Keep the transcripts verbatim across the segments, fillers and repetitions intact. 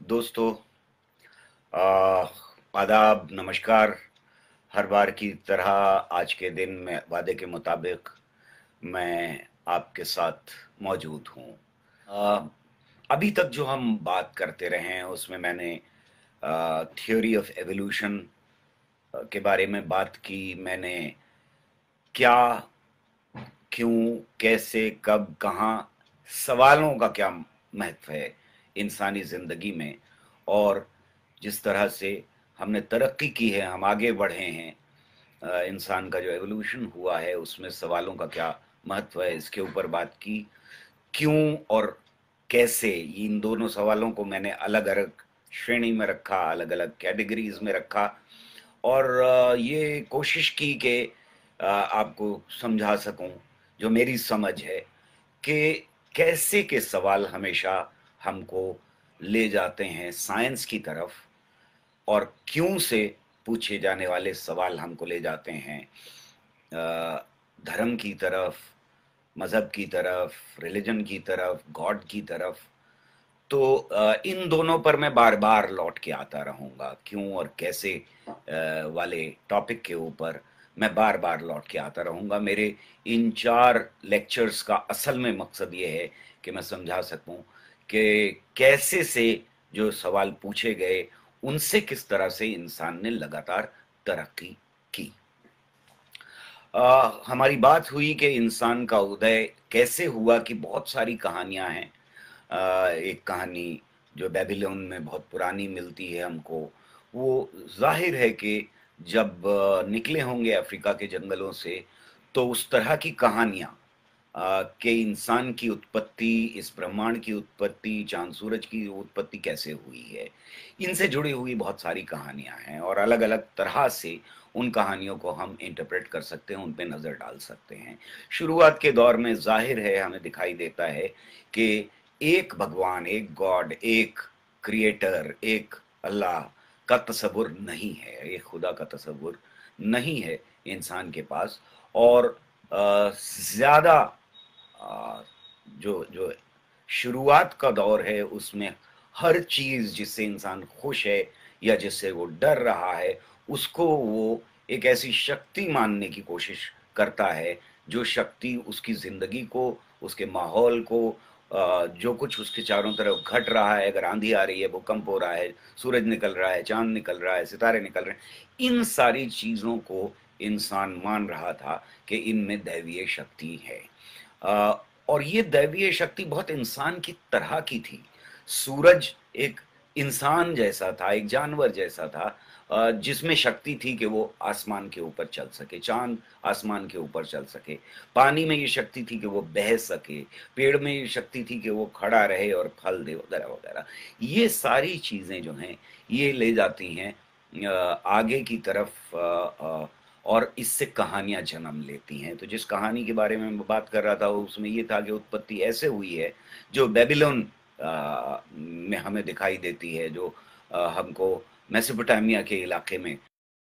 दोस्तों, आ, आदाब, नमस्कार। हर बार की तरह आज के दिन में वादे के मुताबिक मैं आपके साथ मौजूद हूँ। आ, अभी तक जो हम बात करते रहे हैं उसमें मैंने थ्योरी ऑफ एवोल्यूशन के बारे में बात की। मैंने क्या, क्यों, कैसे, कब, कहाँ, सवालों का क्या महत्व है इंसानी ज़िंदगी में, और जिस तरह से हमने तरक्की की है, हम आगे बढ़े हैं, अ, इंसान का जो एवोल्यूशन हुआ है उसमें सवालों का क्या महत्व है, इसके ऊपर बात की। क्यों और कैसे, इन दोनों सवालों को मैंने अलग अलग श्रेणी में रखा, अलग अलग कैटेगरीज में रखा, और अ, ये कोशिश की कि अ, आपको समझा सकूं जो मेरी समझ है कि कैसे के सवाल हमेशा हमको ले जाते हैं साइंस की तरफ, और क्यों से पूछे जाने वाले सवाल हमको ले जाते हैं अ, धर्म की तरफ, मजहब की तरफ, रिलीजन की तरफ, गॉड की तरफ। तो अ, इन दोनों पर मैं बार बार लौट के आता रहूंगा। क्यों और कैसे अ, वाले टॉपिक के ऊपर मैं बार बार लौट के आता रहूंगा। मेरे इन चार लेक्चर्स का असल में मकसद ये है कि मैं समझा सकूं कि कैसे से जो सवाल पूछे गए उनसे किस तरह से इंसान ने लगातार तरक्की की। आ, हमारी बात हुई कि इंसान का उदय कैसे हुआ, कि बहुत सारी कहानियां हैं। आ, एक कहानी जो बेबीलोन में बहुत पुरानी मिलती है हमको, वो जाहिर है कि जब आ, निकले होंगे अफ्रीका के जंगलों से, तो उस तरह की कहानियां आ, कि इंसान की उत्पत्ति, इस ब्रह्मांड की उत्पत्ति, चांद सूरज की उत्पत्ति कैसे हुई है, इनसे जुड़ी हुई बहुत सारी कहानियां हैं, और अलग अलग तरह से उन कहानियों को हम इंटरप्रेट कर सकते हैं, उन पे नज़र डाल सकते हैं। शुरुआत के दौर में जाहिर है हमें दिखाई देता है कि एक भगवान, एक गॉड, एक क्रिएटर, एक अल्लाह का तसव्वुर नहीं है, एक खुदा का तसव्वुर नहीं है इंसान के पास। और ज़्यादा आ, जो जो शुरुआत का दौर है उसमें हर चीज जिससे इंसान खुश है या जिससे वो डर रहा है, उसको वो एक ऐसी शक्ति मानने की कोशिश करता है, जो शक्ति उसकी जिंदगी को, उसके माहौल को, आ, जो कुछ उसके चारों तरफ घट रहा है, अगर आंधी आ रही है, भूकंप हो रहा है, सूरज निकल रहा है, चांद निकल रहा है, सितारे निकल रहे हैं, इन सारी चीजों को इंसान मान रहा था कि इनमें दैवीय शक्ति है। अ, और ये दैवीय शक्ति बहुत इंसान की तरह की थी। सूरज एक इंसान जैसा था, एक जानवर जैसा था, अ, जिसमें शक्ति थी कि वो आसमान के ऊपर चल सके, चांद आसमान के ऊपर चल सके। पानी में ये शक्ति थी कि वो बह सके, पेड़ में ये शक्ति थी कि वो खड़ा रहे और फल दे, वगैरह वगैरह। ये सारी चीजें जो हैं ये ले जाती हैं अ, आगे की तरफ, अ, अ, और इससे कहानियां जन्म लेती हैं। तो जिस कहानी के बारे में मैं बात कर रहा था उसमें ये था कि उत्पत्ति ऐसे हुई है जो बेबीलोन अ, में हमें दिखाई देती है, जो अ, हमको मेसोपोटामिया के इलाके में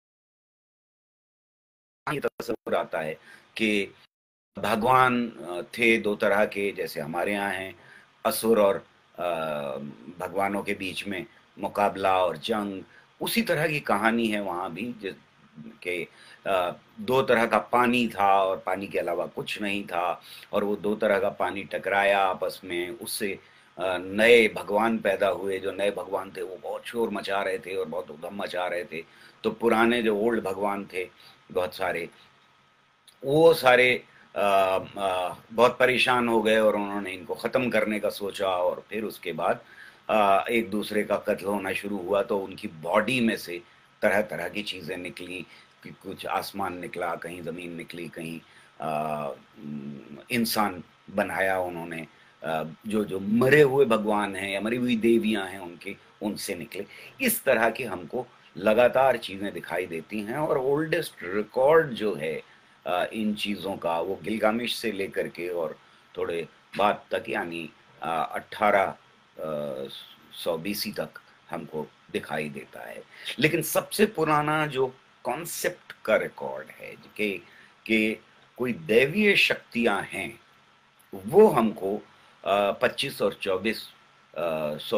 ये तस्वीर आता है कि भगवान अ, थे दो तरह के, जैसे हमारे यहाँ हैं असुर और अ, भगवानों के बीच में मुकाबला और जंग। उसी तरह की कहानी है वहाँ भी, जिस के अ, दो तरह का पानी था और पानी के अलावा कुछ नहीं था, और वो दो तरह का पानी टकराया आपस में, उससे अ, नए भगवान पैदा हुए। जो नए भगवान थे वो बहुत शोर मचा रहे थे और बहुत उधम मचा रहे थे। तो पुराने जो ओल्ड भगवान थे बहुत सारे, वो सारे अ, अ, बहुत परेशान हो गए और उन्होंने इनको ख़त्म करने का सोचा, और फिर उसके बाद अ, एक दूसरे का कत्ल होना शुरू हुआ। तो उनकी बॉडी में से तरह तरह की चीज़ें निकली, कि कुछ आसमान निकला, कहीं ज़मीन निकली, कहीं अ, इंसान बनाया उन्होंने। अ, जो जो मरे हुए भगवान हैं या मरी हुई देवियां हैं उनके, उनसे निकले। इस तरह की हमको लगातार चीज़ें दिखाई देती हैं, और ओल्डेस्ट रिकॉर्ड जो है अ, इन चीज़ों का, वो गिलगामेश से लेकर के और थोड़े बाद तक, यानी अट्ठारह सौ बीसी तक हमको दिखाई देता है। लेकिन सबसे पुराना जो कॉन्सेप्ट का रिकॉर्ड है कि कि कोई दैवीय शक्तियां हैं, वो हमको पच्चीस और चौबीस सौ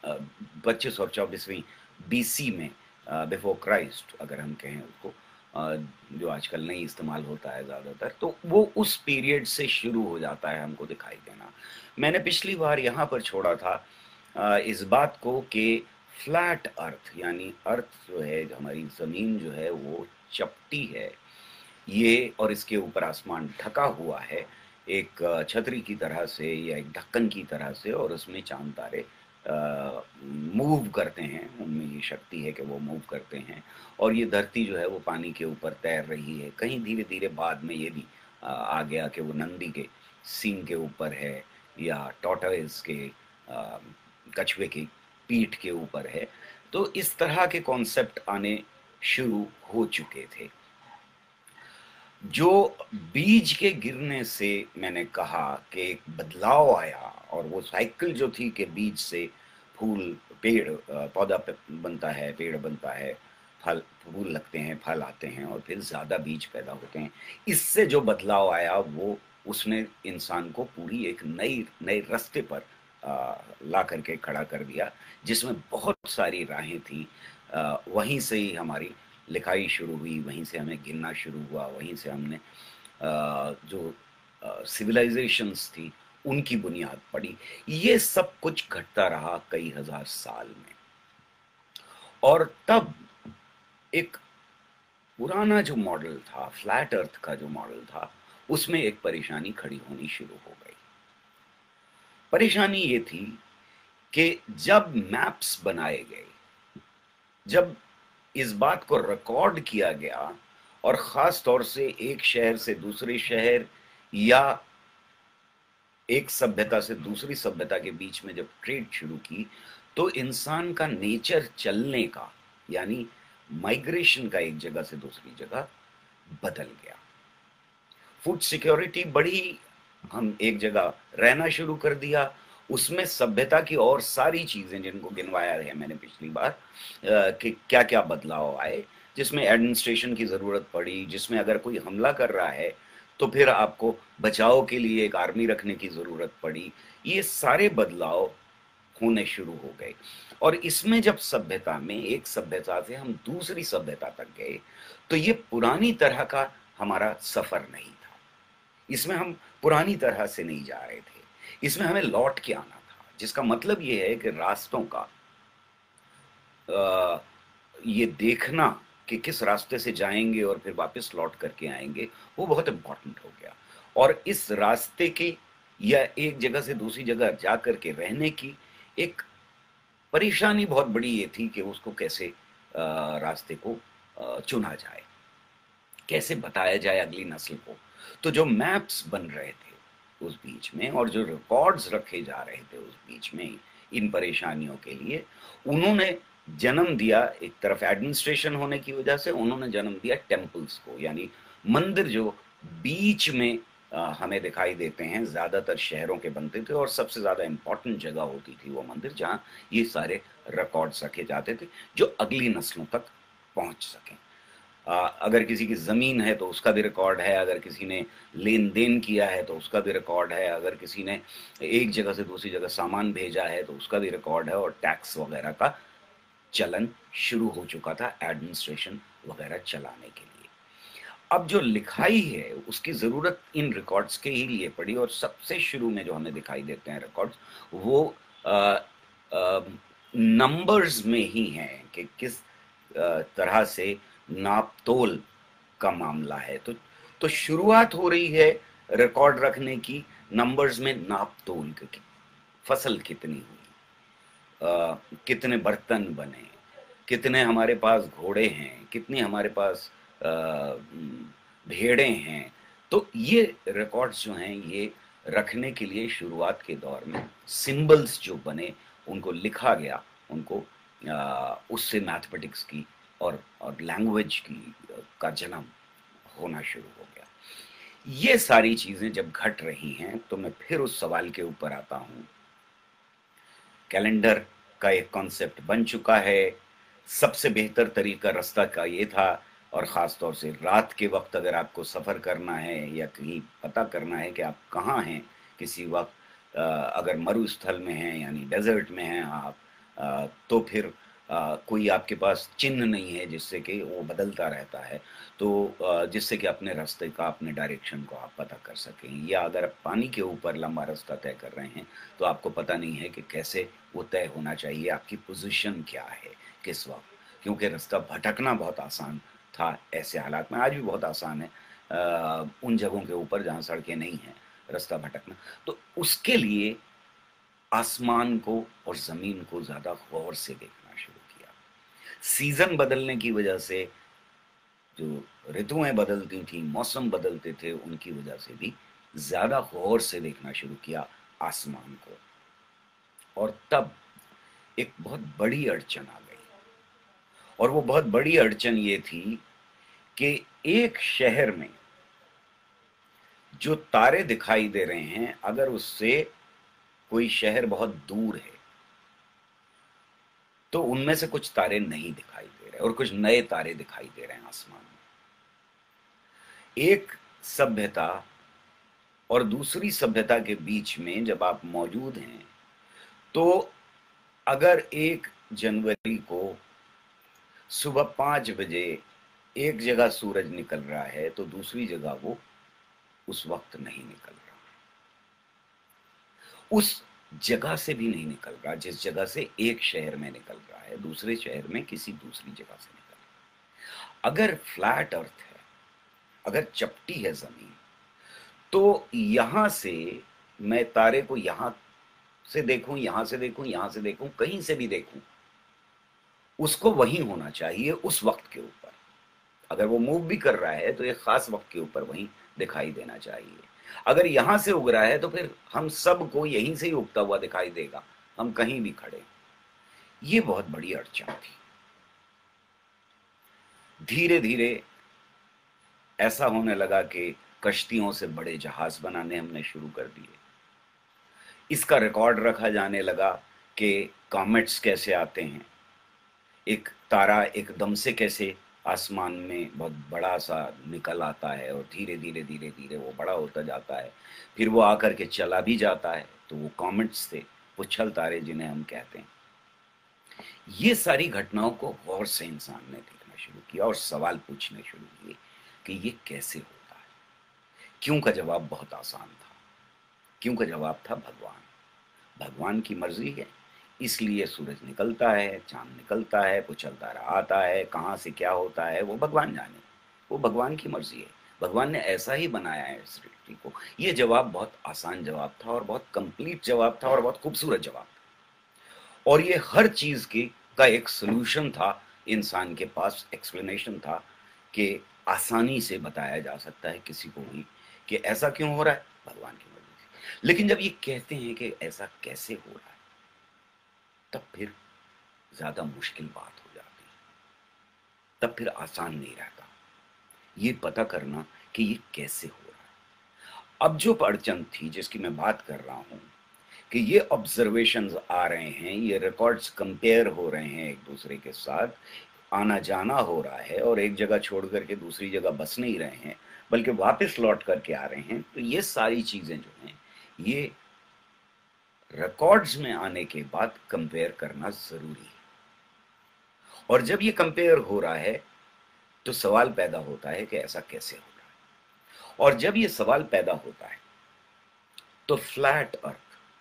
पच्चीस और चौबीसवीं बीसी में, बिफोर क्राइस्ट अगर हम कहें उसको, अ, जो आजकल नहीं इस्तेमाल होता है ज़्यादातर, तो वो उस पीरियड से शुरू हो जाता है हमको दिखाई देना। मैंने पिछली बार यहाँ पर छोड़ा था अ, इस बात को कि फ्लैट अर्थ, यानी अर्थ जो है, हमारी ज़मीन जो है वो चपटी है, ये, और इसके ऊपर आसमान ढका हुआ है एक अ, छतरी की तरह से या एक ढक्कन की तरह से, और उसमें चाँद तारे मूव करते हैं, उनमें ये शक्ति है कि वो मूव करते हैं, और ये धरती जो है वो पानी के ऊपर तैर रही है। कहीं धीरे-धीरे बाद में ये भी अ, आ गया कि वो नंदी के सींग के ऊपर है, या टॉर्टोइस के अ, कछुए की पीठ के ऊपर है। तो इस तरह के कॉन्सेप्ट आने शुरू हो चुके थे। जो बीज के गिरने से मैंने कहा कि एक बदलाव आया, और वो साइकिल जो थी कि बीज से फूल, पेड़, अ, पौधा प बनता है, पेड़ बनता है, फल फूल लगते हैं, फल आते हैं, और फिर ज़्यादा बीज पैदा होते हैं। इससे जो बदलाव आया वो, उसने इंसान को पूरी एक नई नए रास्ते पर अ, ला कर के खड़ा कर दिया, जिसमें बहुत सारी राहें थी। अ, वहीं से ही हमारी लिखाई शुरू हुई, वहीं से हमें गिनना शुरू हुआ, वहीं से हमने अ, जो अ, सिविलाइज़ेशंस थी, उनकी बुनियाद पड़ी। ये सब कुछ घटता रहा कई हज़ार साल में, और तब एक पुराना जो मॉडल था, फ्लैट अर्थ का जो मॉडल था, उसमें एक परेशानी खड़ी होनी शुरू हो गई। परेशानी ये थी कि जब मैप्स बनाए गए, जब इस बात को रिकॉर्ड किया गया, और ख़ास तौर से एक शहर से दूसरे शहर, या एक सभ्यता से दूसरी सभ्यता के बीच में जब ट्रेड शुरू की, तो इंसान का नेचर चलने का, यानी माइग्रेशन का एक जगह से दूसरी जगह, बदल गया। फूड सिक्योरिटी बढ़ी, हम एक जगह रहना शुरू कर दिया, उसमें सभ्यता की और सारी चीज़ें जिनको गिनवाया है मैंने पिछली बार, अ, कि क्या-क्या बदलाव आए, जिसमें एडमिनिस्ट्रेशन की ज़रूरत पड़ी, जिसमें अगर कोई हमला कर रहा है, तो फिर आपको बचाव के लिए एक आर्मी रखने की ज़रूरत पड़ी। ये सारे बदलाव होने शुरू हो गए, और इसमें जब सभ्यता में, एक सभ्यता से हम दूसरी सभ्यता तक गए, तो ये पुरानी तरह का हमारा सफ़र नहीं था। इसमें हम पुरानी तरह से नहीं जा रहे थे, इसमें हमें लौट के आना था, जिसका मतलब ये है कि रास्तों का अ, ये देखना कि किस रास्ते से जाएँगे और फिर वापस लौट करके आएँगे, वो बहुत इम्पोर्टेंट हो गया। और इस रास्ते की, या एक जगह से दूसरी जगह जा कर के रहने की, एक परेशानी बहुत बड़ी ये थी कि उसको कैसे अ, रास्ते को अ, चुना जाए, कैसे बताया जाए अगली नस्ल को। तो जो मैप्स बन रहे थे उस बीच में, और जो रिकॉर्ड्स रखे जा रहे थे उस बीच में, इन परेशानियों के लिए, उन्होंने जन्म दिया, एक तरफ एडमिनिस्ट्रेशन होने की वजह से उन्होंने जन्म दिया टेम्पल्स को, यानी मंदिर जो बीच में अ, हमें दिखाई देते हैं, ज़्यादातर शहरों के बनते थे, और सबसे ज़्यादा इम्पोर्टेंट जगह होती थी वो मंदिर, जहाँ ये सारे रिकॉर्ड्स रखे जाते थे, जो अगली नस्लों तक पहुँच सकें। अ, अगर किसी की ज़मीन है तो उसका भी रिकॉर्ड है, अगर किसी ने लेन-देन किया है तो उसका भी रिकॉर्ड है, अगर किसी ने एक जगह से दूसरी जगह सामान भेजा है तो उसका भी रिकॉर्ड है, और टैक्स वगैरह का चलन शुरू हो चुका था एडमिनिस्ट्रेशन वगैरह चलाने के लिए। अब जो लिखाई है उसकी ज़रूरत इन रिकॉर्ड्स के ही लिए पड़ी, और सबसे शुरू में जो हमें दिखाई देते हैं रिकॉर्ड्स, वो अ अ, नंबर्स में ही हैं कि किस अ, तरह से नाप-तोल का मामला है। तो तो शुरुआत हो रही है रिकॉर्ड रखने की नंबर्स में, नाप-तोल क की, फसल कितनी हुई, अ, कितने बर्तन बने, कितने हमारे पास घोड़े हैं, कितनी हमारे पास अ, उम, भेड़ें हैं। तो ये रिकॉर्ड्स जो हैं, ये रखने के लिए शुरुआत के दौर में सिंबल्स जो बने, उनको लिखा गया, उनको अ, उससे मैथमेटिक्स की और और लैंग्वेज की अ, का जन्म होना शुरू हो गया। ये सारी चीज़ें जब घट रही हैं, तो मैं फिर उस सवाल के ऊपर आता हूँ, कैलेंडर का एक कॉन्सेप्ट बन चुका है, सबसे बेहतर तरीका रास्ता का ये था, और ख़ास तौर से रात के वक़्त अगर आपको सफ़र करना है, या कहीं पता करना है कि आप कहाँ हैं किसी वक़्त, अ, अगर मरुस्थल में हैं, यानी डेज़र्ट में हैं आप, अ, तो फिर अ, कोई आपके पास चिन्ह नहीं है जिससे कि वो बदलता रहता है, तो अ, जिससे कि अपने रास्ते का, अपने डायरेक्शन को आप पता कर सकें। या अगर आप पानी के ऊपर लंबा रास्ता तय कर रहे हैं, तो आपको पता नहीं है कि कैसे वो तय होना चाहिए, आपकी पोज़ीशन क्या है, किस वक़्त? क्योंकि रास्ता भटकना बहुत आसान था ऐसे हालात में, आज भी बहुत आसान है अ, उन जगहों के ऊपर जहाँ सड़कें नहीं हैं, रास्ता भटकना। तो उसके लिए आसमान को और ज़मीन को ज़्यादा गौर से देखना शुरू किया। सीज़न बदलने की वजह से जो ऋतुएँ बदलती थीं, मौसम बदलते थे, उनकी वजह से भी ज़्यादा गौर से देखना शुरू किया आसमान को। और तब एक बहुत बड़ी अड़चन आ गई, और वो बहुत बड़ी अड़चन ये थी कि एक शहर में जो तारे दिखाई दे रहे हैं, अगर उससे कोई शहर बहुत दूर है, तो उनमें से कुछ तारे नहीं दिखाई दे रहे और कुछ नए तारे दिखाई दे रहे हैं आसमान में। एक सभ्यता और दूसरी सभ्यता के बीच में जब आप मौजूद हैं, तो अगर एक जनवरी को सुबह पाँच बजे एक जगह सूरज निकल रहा है, तो दूसरी जगह वो उस वक़्त नहीं निकल रहा। उस जगह से भी नहीं निकल रहा जिस जगह से एक शहर में निकल रहा है, दूसरे शहर में किसी दूसरी जगह से निकल रहा है। अगर फ्लैट अर्थ है, अगर चपटी है ज़मीन, तो यहाँ से मैं तारे को यहाँ से देखूँ, यहाँ से देखूँ, यहाँ से देखूँ, कहीं से भी देखूँ, उसको वहीं होना चाहिए उस वक़्त के ऊपर। अगर वो मूव भी कर रहा है, तो एक ख़ास वक़्त के ऊपर वहीं दिखाई देना चाहिए। अगर यहाँ से उग रहा है, तो फिर हम सबको यहीं से ही उगता हुआ दिखाई देगा, हम कहीं भी खड़े। ये बहुत बड़ी अड़चन थी। धीरे-धीरे ऐसा होने लगा कि कश्तियों से बड़े जहाज़ बनाने हमने शुरू कर दिए। इसका रिकॉर्ड रखा जाने लगा कि कॉमेट्स कैसे आते हैं, एक तारा एकदम से कैसे आसमान में बहुत बड़ा-सा निकल आता है और धीरे-धीरे, धीरे-धीरे वो बड़ा होता जाता है। फिर वो आकर के चला भी जाता है, तो वो कॉमेट्स थे, पुच्छल तारे जिन्हें हम कहते हैं। ये सारी घटनाओं को गौर से इंसान ने देखना शुरू किया और सवाल पूछने शुरू किए कि ये कैसे होता है? क्यों का जवाब बहुत आसान था। क्यों का जवाब था भगवान। भगवान की मर्ज़ी है, इसलिए सूरज निकलता है, चाँद निकलता है, पुच्छल तारा आता है, कहाँ से क्या होता है वो भगवान जाने, वो भगवान की मर्ज़ी है। भगवान ने ऐसा ही बनाया है इस सृष्टि को। ये जवाब बहुत आसान जवाब था और बहुत कंप्लीट जवाब था और बहुत खूबसूरत जवाब था। और ये हर चीज़ की का एक सॉल्यूशन था, इंसान के पास एक्सप्लेनेशन था कि आसानी से बताया जा सकता है किसी को भी कि ऐसा क्यों हो रहा है? भगवान की मर्ज़ी से। लेकिन जब ये कहते हैं कि ऐसा कैसे हो रहा है, तब फिर ज़्यादा मुश्किल बात हो जाती है। तब फिर आसान नहीं रहता, ये पता करना कि ये कैसे हो रहा है। अब जो अड़चन थी जिसकी मैं बात कर रहा हूँ, कि ये ऑब्ज़र्वेशंस आ रहे हैं, ये रिकॉर्ड्स कंपेयर हो रहे हैं एक-दूसरे के साथ, आना-जाना हो रहा है और एक जगह छोड़ कर के दूसरी जगह बस नहीं रहे हैं, बल्कि वापस लौट कर के आ रहे हैं। तो ये सारी चीज़ें जो हैं, ये रिकॉर्ड्स में आने के बाद कंपेयर करना ज़रूरी है। और जब ये कंपेयर हो रहा है, तो सवाल पैदा होता है कि ऐसा कैसे हो रहा है? और जब ये सवाल पैदा होता है, तो फ्लैट अर्थ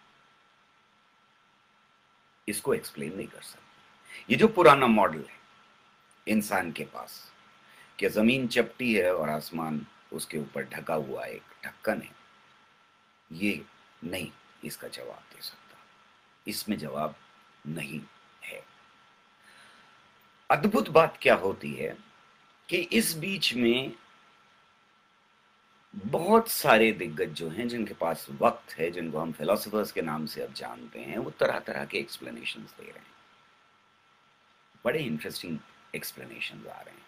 इसको एक्सप्लेन नहीं कर सकती। ये जो पुराना मॉडल है इंसान के पास, कि ज़मीन चपटी है और आसमान उसके ऊपर ढका हुआ एक ढक्कन है, ये नहीं इसका जवाब दे सकता। इसमें जवाब नहीं है। अद्भुत बात क्या होती है कि इस बीच में बहुत सारे दिग्गज जो हैं, जिनके पास वक़्त है, जिनको हम फिलॉसफर्स के नाम से अब जानते हैं, वो तरह-तरह के एक्सप्लेनेशंस दे रहे हैं। बड़े इंटरेस्टिंग एक्सप्लेनेशंस आ रहे हैं।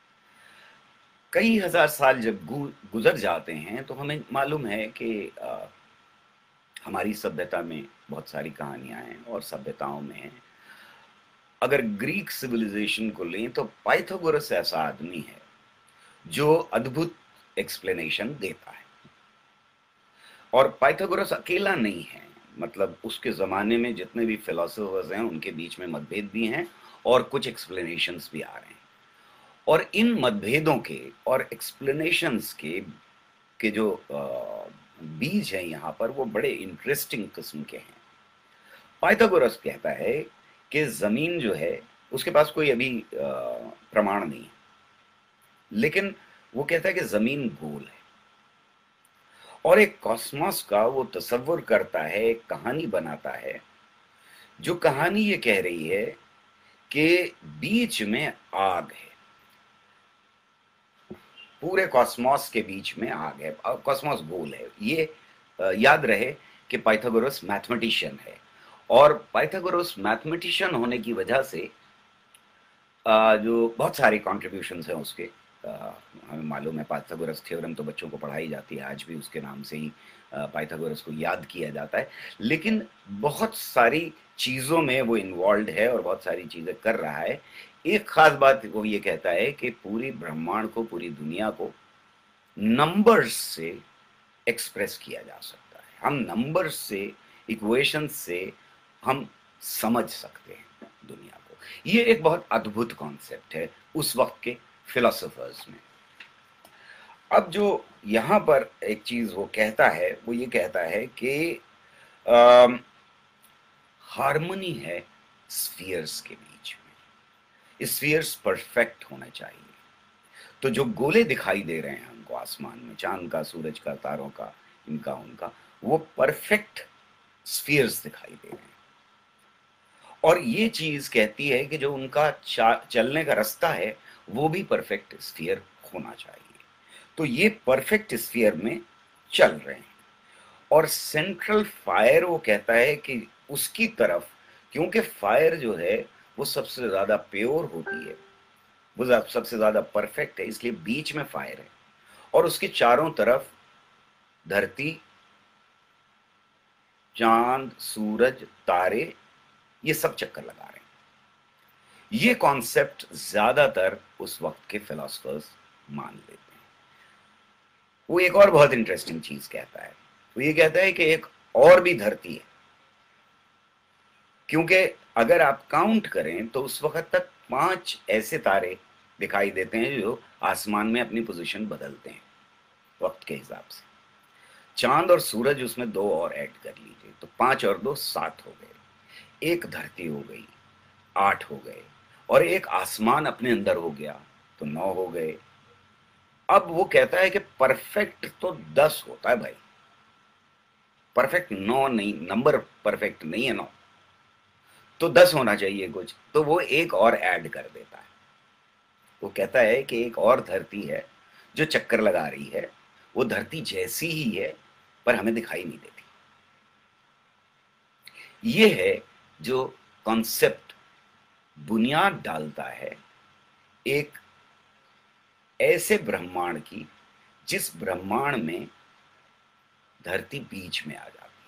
कई हज़ार साल जब गु गुज़र जाते हैं, तो हमें मालूम है कि अ, हमारी सभ्यता में बहुत सारी कहानियाँ हैं और सभ्यताओं में हैं। अगर ग्रीक सिविलाइज़ेशन को लें, तो पाइथागोरस ऐसा आदमी है, जो अद्भुत एक्सप्लेनेशन देता है। और पाइथागोरस अकेला नहीं है, मतलब उसके ज़माने में जितने भी फिलोसोफर्स हैं उनके बीच में मतभेद भी हैं और कुछ एक्सप्लेनेशंस भी आ रहे हैं। और इन मतभेदों के और एक्सप्लेनेशंस के के जो अ, बीज हैं यहाँ पर, वो बड़े इंटरेस्टिंग किस्म के हैं। पाइथागोरस कहता है कि ज़मीन जो है उसके पास कोई अभी अ, प्रमाण नहीं है, लेकिन वो कहता है कि ज़मीन गोल है और एक कॉस्मोस का वो तसव्वुर करता है, एक कहानी बनाता है, जो कहानी ये कह रही है कि बीच में आग है, पूरे कॉस्मोस के बीच में आग है, कॉस्मोस गोल है। ये अ, याद रहे कि पाइथागोरस मैथमेटिशियन है और पाइथागोरस मैथमेटिशियन होने की वजह से अ, जो बहुत सारे कॉन्ट्रीब्यूशंस हैं उसके, अ, हमें मालूम है पाइथागोरस थ्योरम तो बच्चों को पढ़ाई जाती है, आज भी उसके नाम से ही अ, पाइथागोरस को याद किया जाता है। लेकिन बहुत सारी चीज़ों में वो इन्वॉल्व है और बहुत सारी चीज़ें कर रहा है। एक ख़ास बात वो ये कहता है कि पूरी ब्रह्मांड को, पूरी दुनिया को नंबर्स से एक्सप्रेस किया जा सकता है। हम नंबर्स से, इक्वेशन से हम समझ सकते हैं दुनिया को। ये एक बहुत अद्भुत कॉन्सेप्ट है उस वक्त के फिलोसोफर्स में। अब जो यहाँ पर एक चीज वो कहता है, वो ये कहता है कि हार्मनी है स्फीयर्स के बीच में, स्फीयर्स परफेक्ट होना चाहिए। तो जो गोले दिखाई दे रहे हैं हमको आसमान में, चांद का, सूरज का, तारों का, इनका उनका, वो परफेक्ट स्फीयर्स दिखाई दे रहे हैं। और ये चीज कहती है कि जो उनका चलने का रास्ता है वो भी परफेक्ट स्फीयर होना चाहिए। तो ये परफेक्ट स्फीयर में चल रहे हैं और सेंट्रल फायर वो कहता है कि उसकी तरफ, क्योंकि फायर जो है वो सबसे ज्यादा प्योर होती है, वो सबसे ज्यादा परफेक्ट है, इसलिए बीच में फायर है और उसके चारों तरफ धरती, चांद, सूरज, तारे, ये सब चक्कर लगा रहे हैं। ये कॉन्सेप्ट ज्यादातर उस वक्त के फिलोसफर्स मान लेते हैं। वो एक और बहुत इंटरेस्टिंग चीज कहता है, वो ये कहता है कि एक और भी धरती है, क्योंकि अगर आप काउंट करें तो उस वक्त तक पांच ऐसे तारे दिखाई देते हैं जो आसमान में अपनी पोजीशन बदलते हैं वक्त के हिसाब से। चांद और सूरज उसमें दो और ऐड कर लीजिए तो पांच और दो सात हो गए, एक धरती हो गई, आठ हो गए, और एक आसमान अपने अंदर हो गया तो नौ हो गए। अब वो कहता है कि परफेक्ट तो दस होता है भाई, परफेक्ट नौ नहीं, नंबर परफेक्ट नहीं है नौ, तो दस होना चाहिए कुछ, तो वो एक और ऐड कर देता है। वो कहता है कि एक और धरती है जो चक्कर लगा रही है, वो धरती जैसी ही है पर हमें दिखाई नहीं देती। ये है जो कॉन्सेप्ट बुनियाद डालता है एक ऐसे ब्रह्मांड की जिस ब्रह्मांड में धरती बीच में आ जाती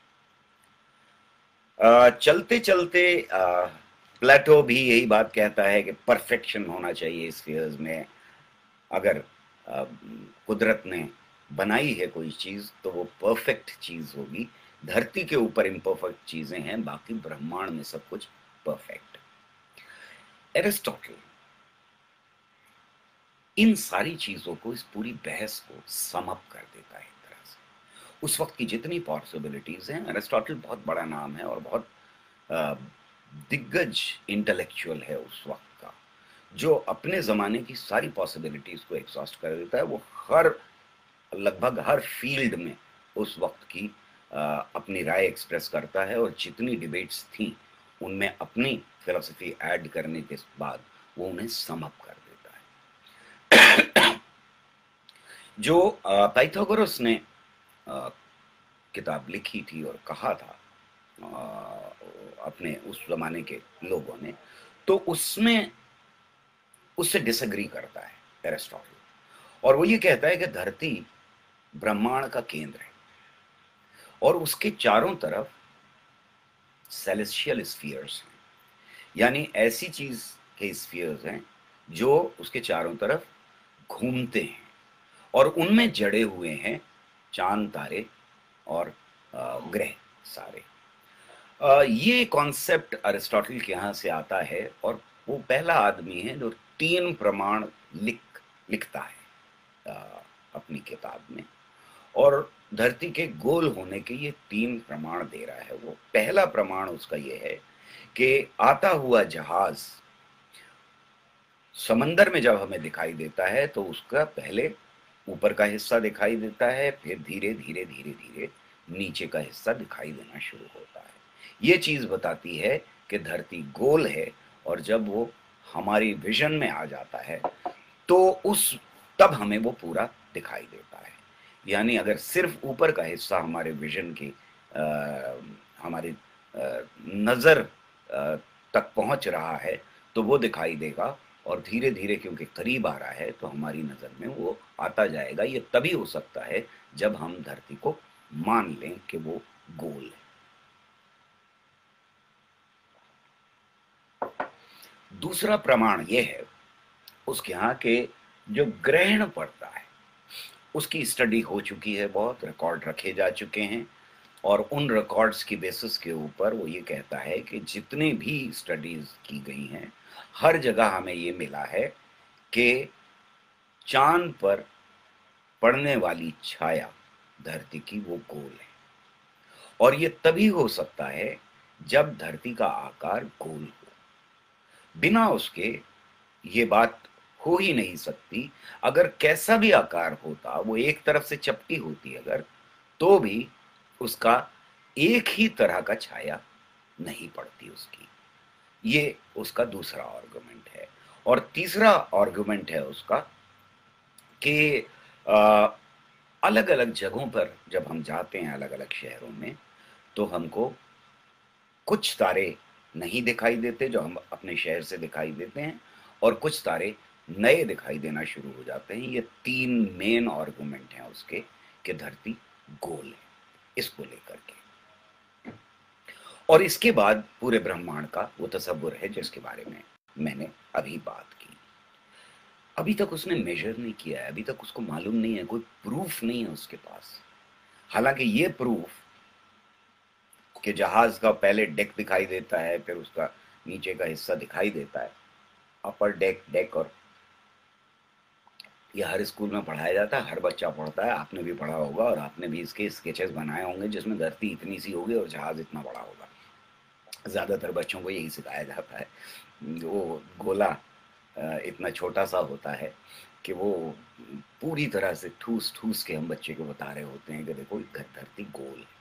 है। चलते चलते प्लेटो भी यही बात कहता है कि परफेक्शन होना चाहिए स्फीयर्स में। अगर आ, कुदरत ने बनाई है कोई चीज तो वो परफेक्ट चीज होगी। धरती के ऊपर इम्परफेक्ट चीजें हैं, बाकी ब्रह्मांड में सब कुछ परफेक्ट। एरिस्टोटल इन सारी चीजों को, इस पूरी बहस को सम अप कर देता है एक तरह से। उस वक्त की जितनी पॉसिबिलिटीज हैं, एरिस्टोटल बहुत बड़ा नाम है और बहुत दिग्गज इंटेलेक्चुअल है उस वक्त का, जो अपने जमाने की सारी पॉसिबिलिटीज को एग्जॉस्ट कर देता है। वो हर, लगभग हर फील्ड में उस वक्त की आ, अपनी राय एक्सप्रेस करता है और जितनी डिबेट्स थी उनमें अपनी फिलॉसफी ऐड करने के बाद वो उन्हें सम अप कर देता है। जो पाइथागोरस ने आ, किताब लिखी थी और कहा था आ, अपने उस जमाने के लोगों ने, तो उसमें उससे डिसएग्री करता है एरिस्टोटल, और वो ये कहता है कि धरती ब्रह्मांड का केंद्र है और उसके चारों तरफ सेलेस्टियल स्फीयर्स हैं, यानी ऐसी चीज के स्फीयर्स हैं जो उसके चारों तरफ घूमते हैं और उनमें जड़े हुए हैं चांद, तारे और ग्रह। सारे। अ, ये कॉन्सेप्ट अरिस्टोटल के यहाँ से आता है और वो पहला आदमी है जो तीन प्रमाण लिख लिखता है अ, अपनी किताब में, और धरती के गोल होने के ये तीन प्रमाण दे रहा है। वो पहला प्रमाण उसका ये है कि आता हुआ जहाज समंदर में जब हमें दिखाई देता है तो उसका पहले ऊपर का हिस्सा दिखाई देता है, फिर धीरे धीरे धीरे धीरे नीचे का हिस्सा दिखाई देना शुरू होता है। ये चीज बताती है कि धरती गोल है, और जब वो हमारी विजन में आ जाता है तो उस तब हमें वो पूरा दिखाई देता है। यानी अगर सिर्फ ऊपर का हिस्सा हमारे विजन की आ, हमारी आ, नजर आ, तक पहुंच रहा है तो वो दिखाई देगा, और धीरे धीरे क्योंकि करीब आ रहा है तो हमारी नजर में वो आता जाएगा। ये तभी हो सकता है जब हम धरती को मान लें कि वो गोल है। दूसरा प्रमाण ये है उसके यहाँ के जो ग्रहण पड़ता है उसकी स्टडी हो चुकी है, बहुत रिकॉर्ड रखे जा चुके हैं, और उन रिकॉर्ड्स की बेसिस के ऊपर वो ये कहता है कि जितने भी स्टडीज की गई हैं हर जगह हमें ये मिला है कि चांद पर पड़ने वाली छाया धरती की वो गोल है, और ये तभी हो सकता है जब धरती का आकार गोल हो। बिना उसके ये बात हो ही नहीं सकती। अगर कैसा भी आकार होता, वो एक तरफ से चपटी होती अगर, तो भी उसका एक ही तरह का छाया नहीं पड़ती उसकी। ये उसका दूसरा आर्गुमेंट है। और तीसरा आर्गुमेंट है उसका कि अलग अलग जगहों पर जब हम जाते हैं अलग अलग शहरों में तो हमको कुछ तारे नहीं दिखाई देते जो हम अपने शहर से दिखाई देते हैं, और कुछ तारे नए दिखाई देना शुरू हो जाते हैं। ये तीन मेन आर्गुमेंट हैं उसके कि धरती गोल है, इसको लेकर के। और इसके बाद पूरे ब्रह्मांड का वो तसव्वुर है जिसके बारे में मैंने अभी बात की। अभी तक उसने मेजर नहीं किया है, अभी तक उसको मालूम नहीं है, कोई प्रूफ नहीं है उसके पास। हालांकि ये प्रूफ कि जहाज का पहले डेक दिखाई देता है, फिर उसका नीचे का हिस्सा दिखाई देता है, अपर डेक डेक और ये हर स्कूल में पढ़ाया जाता है, हर बच्चा पढ़ता है, आपने भी पढ़ा होगा, और आपने भी इसके स्केचेस बनाए होंगे जिसमें धरती इतनी सी होगी और जहाज इतना बड़ा होगा। ज़्यादातर बच्चों को यही सिखाया जाता है। वो गोला इतना छोटा सा होता है कि वो पूरी तरह से ठूस ठूस के हम बच्चे को बता रहे होते हैं कि देखो धरती गोल है।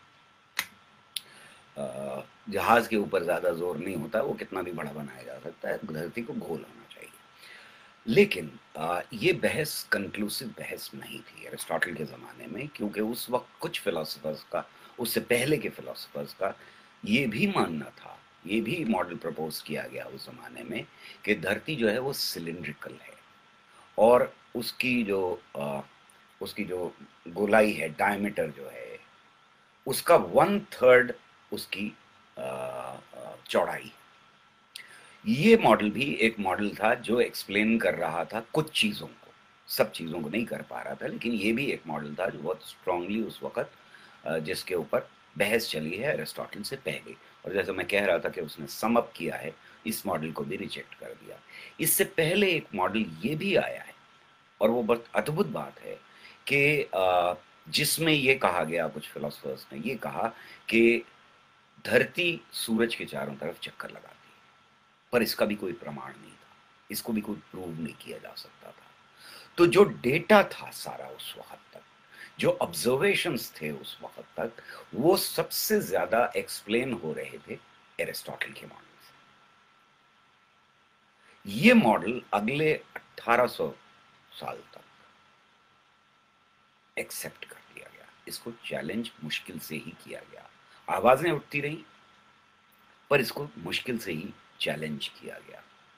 जहाज के ऊपर ज़्यादा जोर नहीं होता, वो कितना भी बड़ा बनाया जा सकता है, धरती को गोल होना चाहिए। लेकिन आ, ये बहस कंक्लूसिव बहस नहीं थी अरिस्टोटल के ज़माने में, क्योंकि उस वक्त कुछ फिलोसफर्स का, उससे पहले के फिलोसफर्स का ये भी मानना था, ये भी मॉडल प्रपोज किया गया उस ज़माने में कि धरती जो है वो सिलिंड्रिकल है, और उसकी जो आ, उसकी जो गोलाई है, डायमीटर जो है उसका वन थर्ड उसकी चौड़ाई। ये मॉडल भी एक मॉडल था जो एक्सप्लेन कर रहा था कुछ चीज़ों को, सब चीज़ों को नहीं कर पा रहा था, लेकिन ये भी एक मॉडल था जो बहुत स्ट्रांगली उस वक्त जिसके ऊपर बहस चली है अरिस्टोटल से पहले। और जैसे मैं कह रहा था कि उसने सम अप किया है, इस मॉडल को भी रिजेक्ट कर दिया। इससे पहले एक मॉडल ये भी आया है, और वो बहुत अद्भुत बात है कि जिसमें ये कहा गया, कुछ फिलोसफर्स ने ये कहा कि धरती सूरज के चारों तरफ चक्कर लगाती है, पर इसका भी कोई प्रमाण नहीं था, इसको भी कोई प्रूव नहीं किया जा सकता था। तो जो डेटा था सारा उस वक्त तक, जो ऑब्जर्वेशंस थे उस वक्त तक, वो सबसे ज्यादा एक्सप्लेन हो रहे थे एरिस्टोटल के मॉडल से। ये मॉडल अगले अठारह सौ साल तक एक्सेप्ट कर लिया गया, इसको चैलेंज मुश्किल से ही किया गया। आवाजें उठती रही पर इसको मुश्किल से ही चैलेंज किया गया।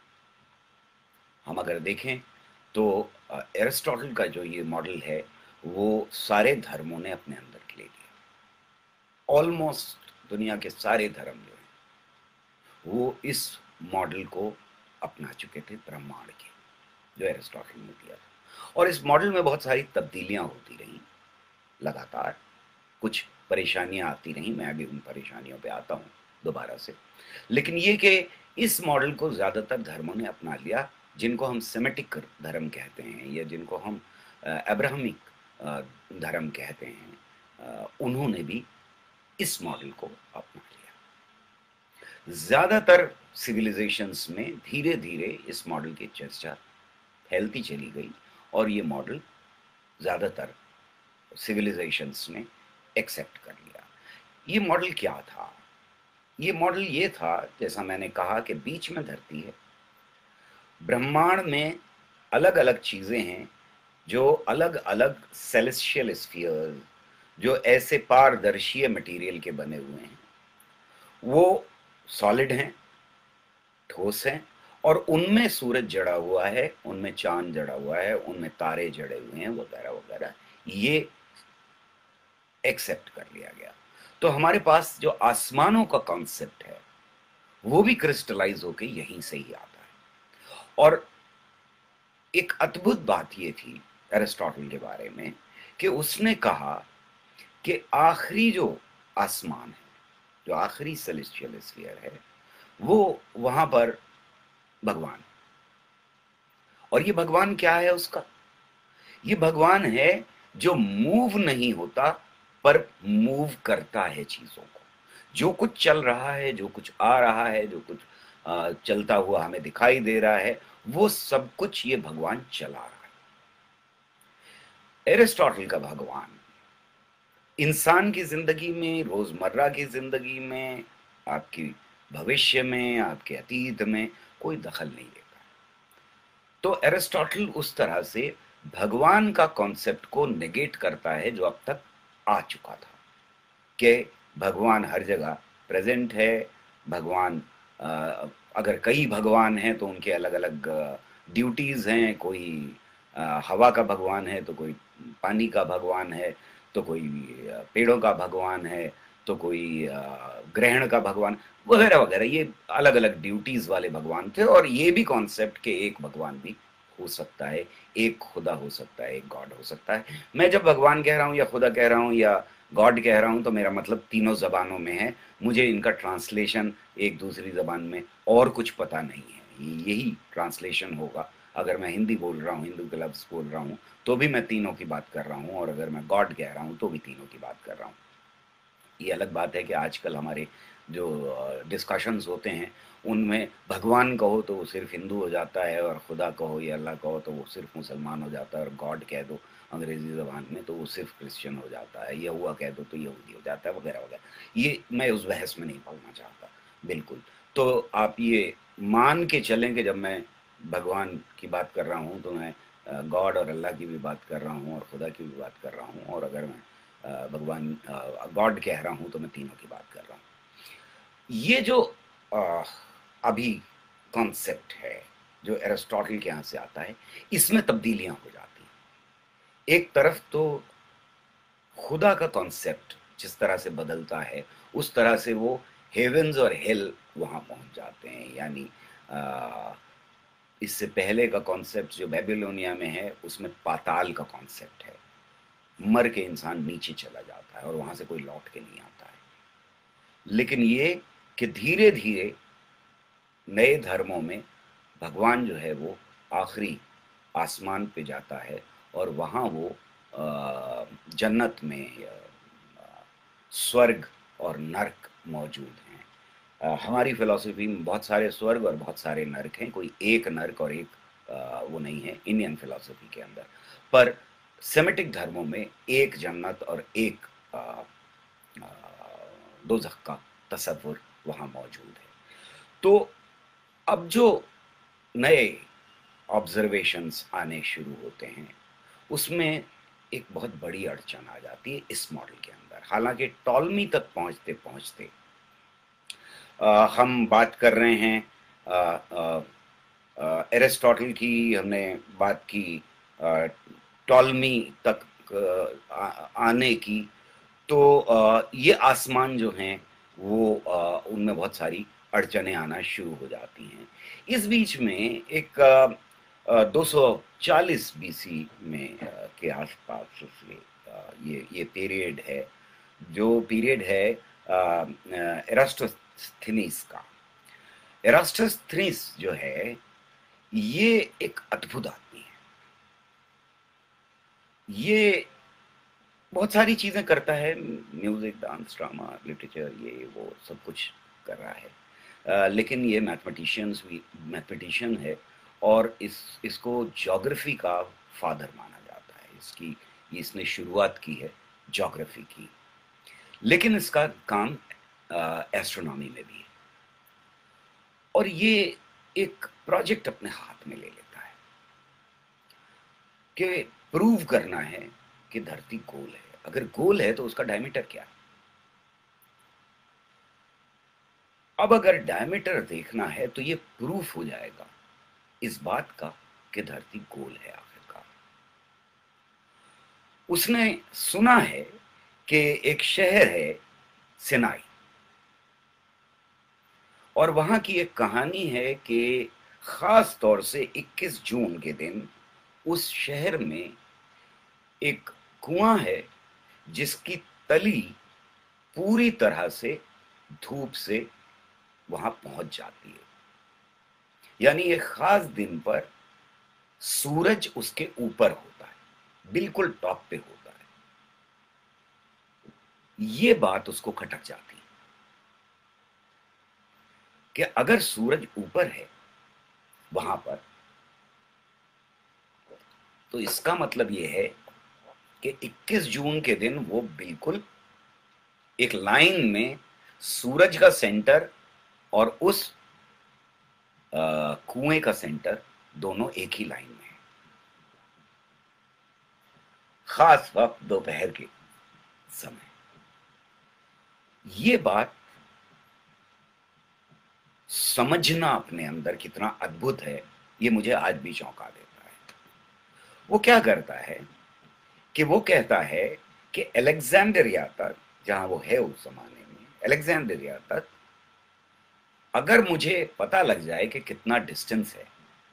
हम अगर देखें तो एरिस्टोटल का जो ये मॉडल है वो सारे धर्मों ने अपने अंदर ले लिया। ऑलमोस्ट दुनिया के सारे धर्म जो हैं वो इस मॉडल को अपना चुके थे ब्रह्मांड के, जो एरिस्टोटल ने दिया था। और इस मॉडल में बहुत सारी तब्दीलियां होती रही लगातार। कुछ परेशानियां आती रहीं, मैं भी उन परेशानियों पे आता हूँ दोबारा से। लेकिन ये कि इस मॉडल को ज़्यादातर धर्मों ने अपना लिया, जिनको हम सेमेटिक धर्म कहते हैं या जिनको हम अब्राहमिक धर्म कहते हैं, अ, उन्होंने भी इस मॉडल को अपना लिया। ज़्यादातर सिविलाइजेशंस में धीरे-धीरे इस मॉडल की चर्चा फैलती चली गई और ये मॉडल ज़्यादातर सिविलाइजेशंस ने एक्सेप्ट कर लिया। ये मॉडल क्या था? ये मॉडल ये था, जैसा मैंने कहा कि बीच में धरती है, ब्रह्मांड में अलग-अलग चीज़ें हैं जो अलग-अलग सेलेस्टियल स्फीयर, जो ऐसे पारदर्शीय मटेरियल के बने हुए हैं, वो सॉलिड हैं, ठोस हैं और उनमें सूरज जड़ा हुआ है, उनमें चांद जड़ा हुआ है, उनमें तारे जड़े हुए हैं वगैरह वगैरह। ये एक्सेप्ट कर लिया गया। तो हमारे पास जो आसमानों का कॉन्सेप्ट है वो भी क्रिस्टलाइज होके यहीं से ही आता है। और एक अद्भुत बात ये थी एरिस्टोटल के बारे में कि उसने कहा कि आखिरी जो आसमान है, जो आखिरी सेलेस्टियल स्फीयर है, वो वहां पर भगवान। और ये भगवान क्या है उसका? ये भगवान है जो मूव नहीं होता पर मूव करता है चीजों को। जो कुछ चल रहा है, जो कुछ आ रहा है, जो कुछ आ, चलता हुआ हमें दिखाई दे रहा है, वो सब कुछ ये भगवान चला रहा है। एरिस्टोटल का भगवान इंसान की जिंदगी में, रोजमर्रा की जिंदगी में, आपकी भविष्य में, आपके अतीत में कोई दखल नहीं देता। तो एरिस्टोटल उस तरह से भगवान का कॉन्सेप्ट को नेगेट करता है जो अब तक आ चुका था कि भगवान हर जगह प्रेजेंट है। भगवान, अगर कई भगवान हैं तो उनके अलग अलग ड्यूटीज हैं। कोई हवा का भगवान है, तो कोई पानी का भगवान है, तो कोई पेड़ों का भगवान है, तो कोई ग्रहण का भगवान वगैरह वगैरह। ये अलग अलग ड्यूटीज वाले भगवान थे। और ये भी कॉन्सेप्ट के एक भगवान भी हो सकता है, एक खुदा हो सकता है, एक गॉड हो सकता है। मैं जब भगवान कह रहा हूँ या खुदा कह रहा हूँ या गॉड कह रहा हूँ तो मेरा मतलब तीनों जबानों में है। मुझे इनका ट्रांसलेशन एक दूसरी जबान में और कुछ पता नहीं है। यही ट्रांसलेशन होगा। अगर मैं हिंदी बोल रहा हूँ, हिंदू के लफ्ज़ बोल रहा हूँ, तो भी मैं तीनों की बात कर रहा हूँ, और अगर मैं गॉड कह रहा हूँ तो भी तीनों की बात कर रहा हूँ। ये अलग बात है कि आजकल हमारे जो डिस्कशंस होते हैं उनमें भगवान कहो तो वो सिर्फ हिंदू हो जाता है, और खुदा कहो या अल्लाह कहो तो वो सिर्फ मुसलमान हो जाता है, और गॉड कह दो अंग्रेज़ी ज़बान में तो वो सिर्फ क्रिश्चियन हो जाता है, यहोवा कह दो तो यहूदी हो जाता है वगैरह वगैरह। ये मैं उस बहस में नहीं पढ़ना चाहता बिल्कुल। तो आप ये मान के चलें कि जब मैं भगवान की बात कर रहा हूँ तो मैं गॉड और अल्लाह की भी बात कर रहा हूँ और खुदा की भी बात कर रहा हूँ, और अगर मैं भगवान गॉड कह रहा हूँ तो मैं तीनों की बात कर रहा हूँ। ये जो आ, अभी कॉन्सेप्ट है जो एरिस्टोटल के यहाँ से आता है, इसमें तब्दीलियां हो जाती हैं। एक तरफ तो खुदा का कॉन्सेप्ट जिस तरह से बदलता है उस तरह से वो हेवंस और हेल वहां पहुंच जाते हैं। यानी आ, इससे पहले का कॉन्सेप्ट जो बेबीलोनिया में है उसमें पाताल का कॉन्सेप्ट है। मर के इंसान नीचे चला जाता है और वहां से कोई लौट के नहीं आता है। लेकिन ये कि धीरे धीरे नए धर्मों में भगवान जो है वो आखिरी आसमान पे जाता है और वहाँ वो जन्नत में स्वर्ग और नरक मौजूद हैं। हमारी फिलॉसफी में बहुत सारे स्वर्ग और बहुत सारे नरक हैं, कोई एक नरक और एक वो नहीं है इंडियन फिलॉसफी के अंदर। पर सेमेटिक धर्मों में एक जन्नत और एक दोज़ख का तसव्वुर वहाँ मौजूद है। तो अब जो नए ऑब्जर्वेशंस आने शुरू होते हैं उसमें एक बहुत बड़ी अड़चन आ जाती है इस मॉडल के अंदर। हालांकि टॉलमी तक पहुंचते पहुंचते आ, हम बात कर रहे हैं एरिस्टोटल की, हमने बात की टॉलमी तक आ, आने की। तो आ, ये आसमान जो हैं वो आ, उनमें बहुत सारी अड़चनें आना शुरू हो जाती हैं। इस बीच में एक दो सौ चालीस बीसी में आ, के आसपास ये ये ये पीरियड है जो पीरियड है एरास्टोस्थेनीस का। एरास्टोस्थेनीस जो है ये एक अद्भुत आदमी है। ये बहुत सारी चीजें करता है, म्यूजिक, डांस, ड्रामा, लिटरेचर, ये वो सब कुछ कर रहा है। uh, लेकिन ये मैथमेटिशियंस भी मैथमेटिशियन है, और इस इसको ज्योग्राफी का फादर माना जाता है। इसकी इसने शुरुआत की है ज्योग्राफी की, लेकिन इसका काम एस्ट्रोनॉमी में भी है। और ये एक प्रोजेक्ट अपने हाथ में ले लेता है कि प्रूव करना है कि धरती गोल है। अगर गोल है तो उसका डायमीटर क्या है। अब अगर डायमीटर देखना है तो ये प्रूफ हो जाएगा इस बात का कि धरती गोल है आखिरकार। उसने सुना है कि एक शहर है सिनाई, और वहां की एक कहानी है कि खास तौर से इक्कीस जून के दिन उस शहर में एक कुआं है जिसकी तली पूरी तरह से धूप से वहां पहुंच जाती है। यानी एक खास दिन पर सूरज उसके ऊपर होता है, बिल्कुल टॉप पे होता है। ये बात उसको खटक जाती है कि अगर सूरज ऊपर है वहां पर, तो इसका मतलब यह है कि इक्कीस जून के दिन वो बिल्कुल एक लाइन में सूरज का सेंटर और उस कुएं का सेंटर दोनों एक ही लाइन में है। खास वक्त दोपहर के समय। ये बात समझना अपने अंदर कितना अद्भुत है, ये मुझे आज भी चौंका देता है। वो क्या करता है कि वो कहता है कि अलेक्जेंड्रिया तक, जहां वो है उस जमाने में, अलेक्जेंड्रिया तक अगर मुझे पता लग जाए कि कितना डिस्टेंस है,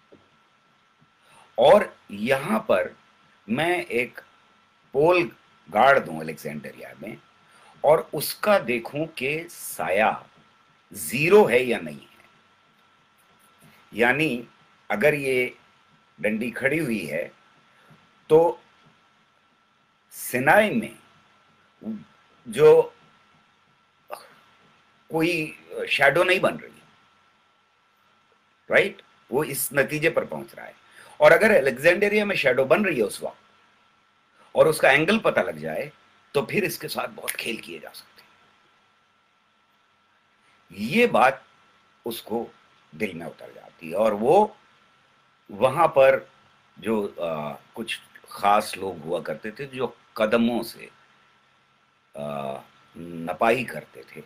और यहां पर मैं एक पोल गाड़ दूं अलेक्जेंड्रिया में, और उसका देखूं कि साया जीरो है या नहीं है। यानी अगर ये डंडी खड़ी हुई है तो सिनाई में जो कोई शैडो नहीं बन रही, राइट, वो इस नतीजे पर पहुंच रहा है। और अगर अलेक्जेंड्रिया में शैडो बन रही है उस वक्त, और उसका एंगल पता लग जाए, तो फिर इसके साथ बहुत खेल किए जा सकते हैं। ये बात उसको दिल में उतर जाती है, और वो वहां पर जो आ, कुछ खास लोग हुआ करते थे जो कदमों से आ, नपाई करते थे,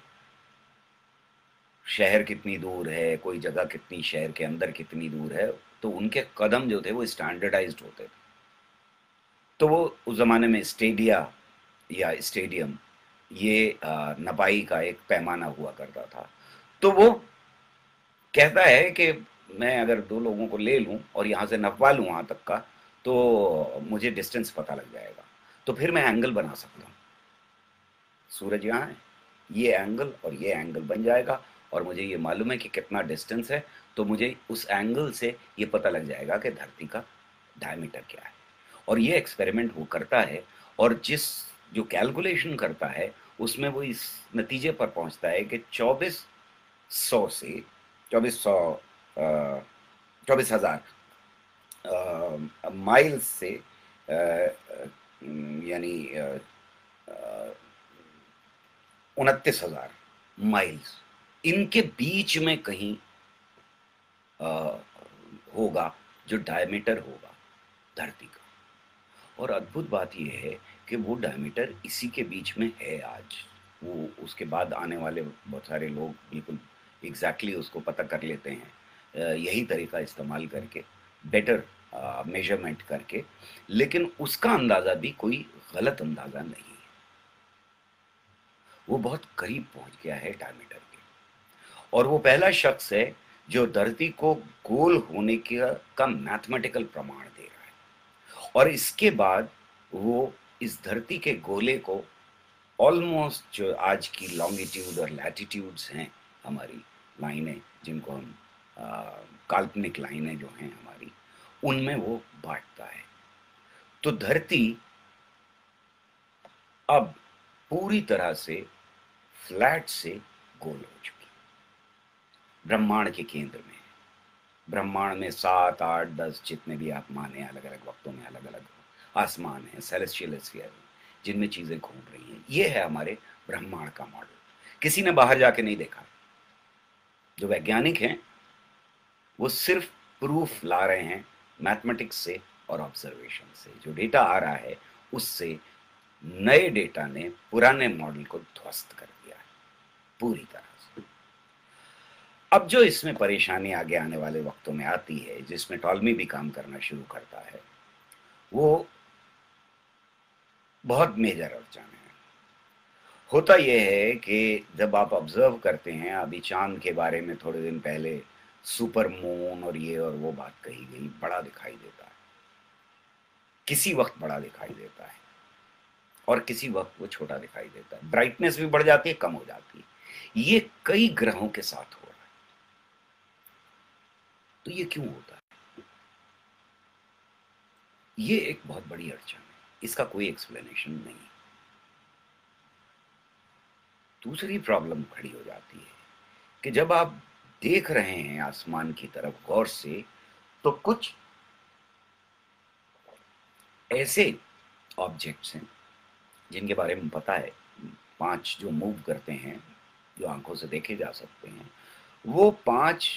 शहर कितनी दूर है, कोई जगह कितनी शहर के अंदर कितनी दूर है, तो उनके कदम जो थे वो स्टैंडर्डाइज्ड होते थे। तो वो उस जमाने में स्टेडिया या स्टेडियम, ये आ, नपाई का एक पैमाना हुआ करता था। तो वो कहता है कि मैं अगर दो लोगों को ले लूं और यहां से नपवा लूं वहां तक का, तो मुझे डिस्टेंस पता लग जाएगा, तो फिर मैं एंगल बना सकता हूं। सूरज यहाँ है, ये एंगल और ये एंगल बन जाएगा, और मुझे ये मालूम है कि कितना डिस्टेंस है, तो मुझे उस एंगल से ये पता लग जाएगा कि धरती का डायमीटर क्या है। और ये एक्सपेरिमेंट वो करता है, और जिस जो कैलकुलेशन करता है उसमें वो इस नतीजे पर पहुंचता है कि चौबीस सौ से चौबीस सौ चौबीस हजार माइल्स से, यानी उनतीस हजार माइल्स, इनके बीच में कहीं आ, होगा जो डायमीटर होगा धरती का। और अद्भुत बात यह है कि वो डायमीटर इसी के बीच में है आज। वो उसके बाद आने वाले बहुत सारे लोग बिल्कुल एग्जैक्टली उसको पता कर लेते हैं, यही तरीका इस्तेमाल करके, बेटर मेजरमेंट करके, लेकिन उसका अंदाज़ा भी कोई गलत अंदाज़ा नहीं है। वो बहुत करीब पहुंच गया है डायमीटर के, और वो पहला शख्स है जो धरती को गोल होने का का मैथमेटिकल प्रमाण दे रहा है। और इसके बाद वो इस धरती के गोले को ऑलमोस्ट जो आज की लॉन्गिट्यूड और लैटिट्यूड्स हैं हमारी लाइनें, जिनको हम आ, काल्पनिक लाइनें जो हैं हमारी, उनमें वो बांटता है। तो धरती अब पूरी तरह से फ्लैट से गोल हो चुकी, ब्रह्मांड के केंद्र में। ब्रह्मांड में सात आठ दस जितने भी आप माने, अलग अलग वक्तों में अलग अलग आसमान हैं, सेलेस्टियल स्फीयर, जिनमें चीजें घूम रही हैं। ये है हमारे ब्रह्मांड का मॉडल। किसी ने बाहर जाके नहीं देखा। जो वैज्ञानिक हैं वो सिर्फ प्रूफ ला रहे हैं मैथमेटिक्स से और ऑब्जर्वेशन से। जो डेटा आ रहा है उससे नए डेटा ने पुराने मॉडल को ध्वस्त कर दिया है पूरी तरह से। अब जो इसमें परेशानी आगे आने वाले वक्तों में आती है, जिसमें टॉलमी भी काम करना शुरू करता है, वो बहुत मेजर अड़चन है। होता यह है कि जब आप ऑब्जर्व करते हैं, अभी चांद के बारे में थोड़े दिन पहले सुपर मून और ये और वो बात कही गई, बड़ा दिखाई देता है, किसी वक्त बड़ा दिखाई देता है और किसी वक्त वो छोटा दिखाई देता है। ब्राइटनेस भी बढ़ जाती है, कम हो जाती है। ये कई ग्रहों के साथ हो रहा है। तो ये क्यों होता है? ये एक बहुत बड़ी अड़चन है, इसका कोई एक्सप्लेनेशन नहीं। दूसरी प्रॉब्लम खड़ी हो जाती है कि जब आप देख रहे हैं आसमान की तरफ गौर से, तो कुछ ऐसे ऑब्जेक्ट्स हैं जिनके बारे में पता है, पांच जो मूव करते हैं, जो आंखों से देखे जा सकते हैं, वो पांच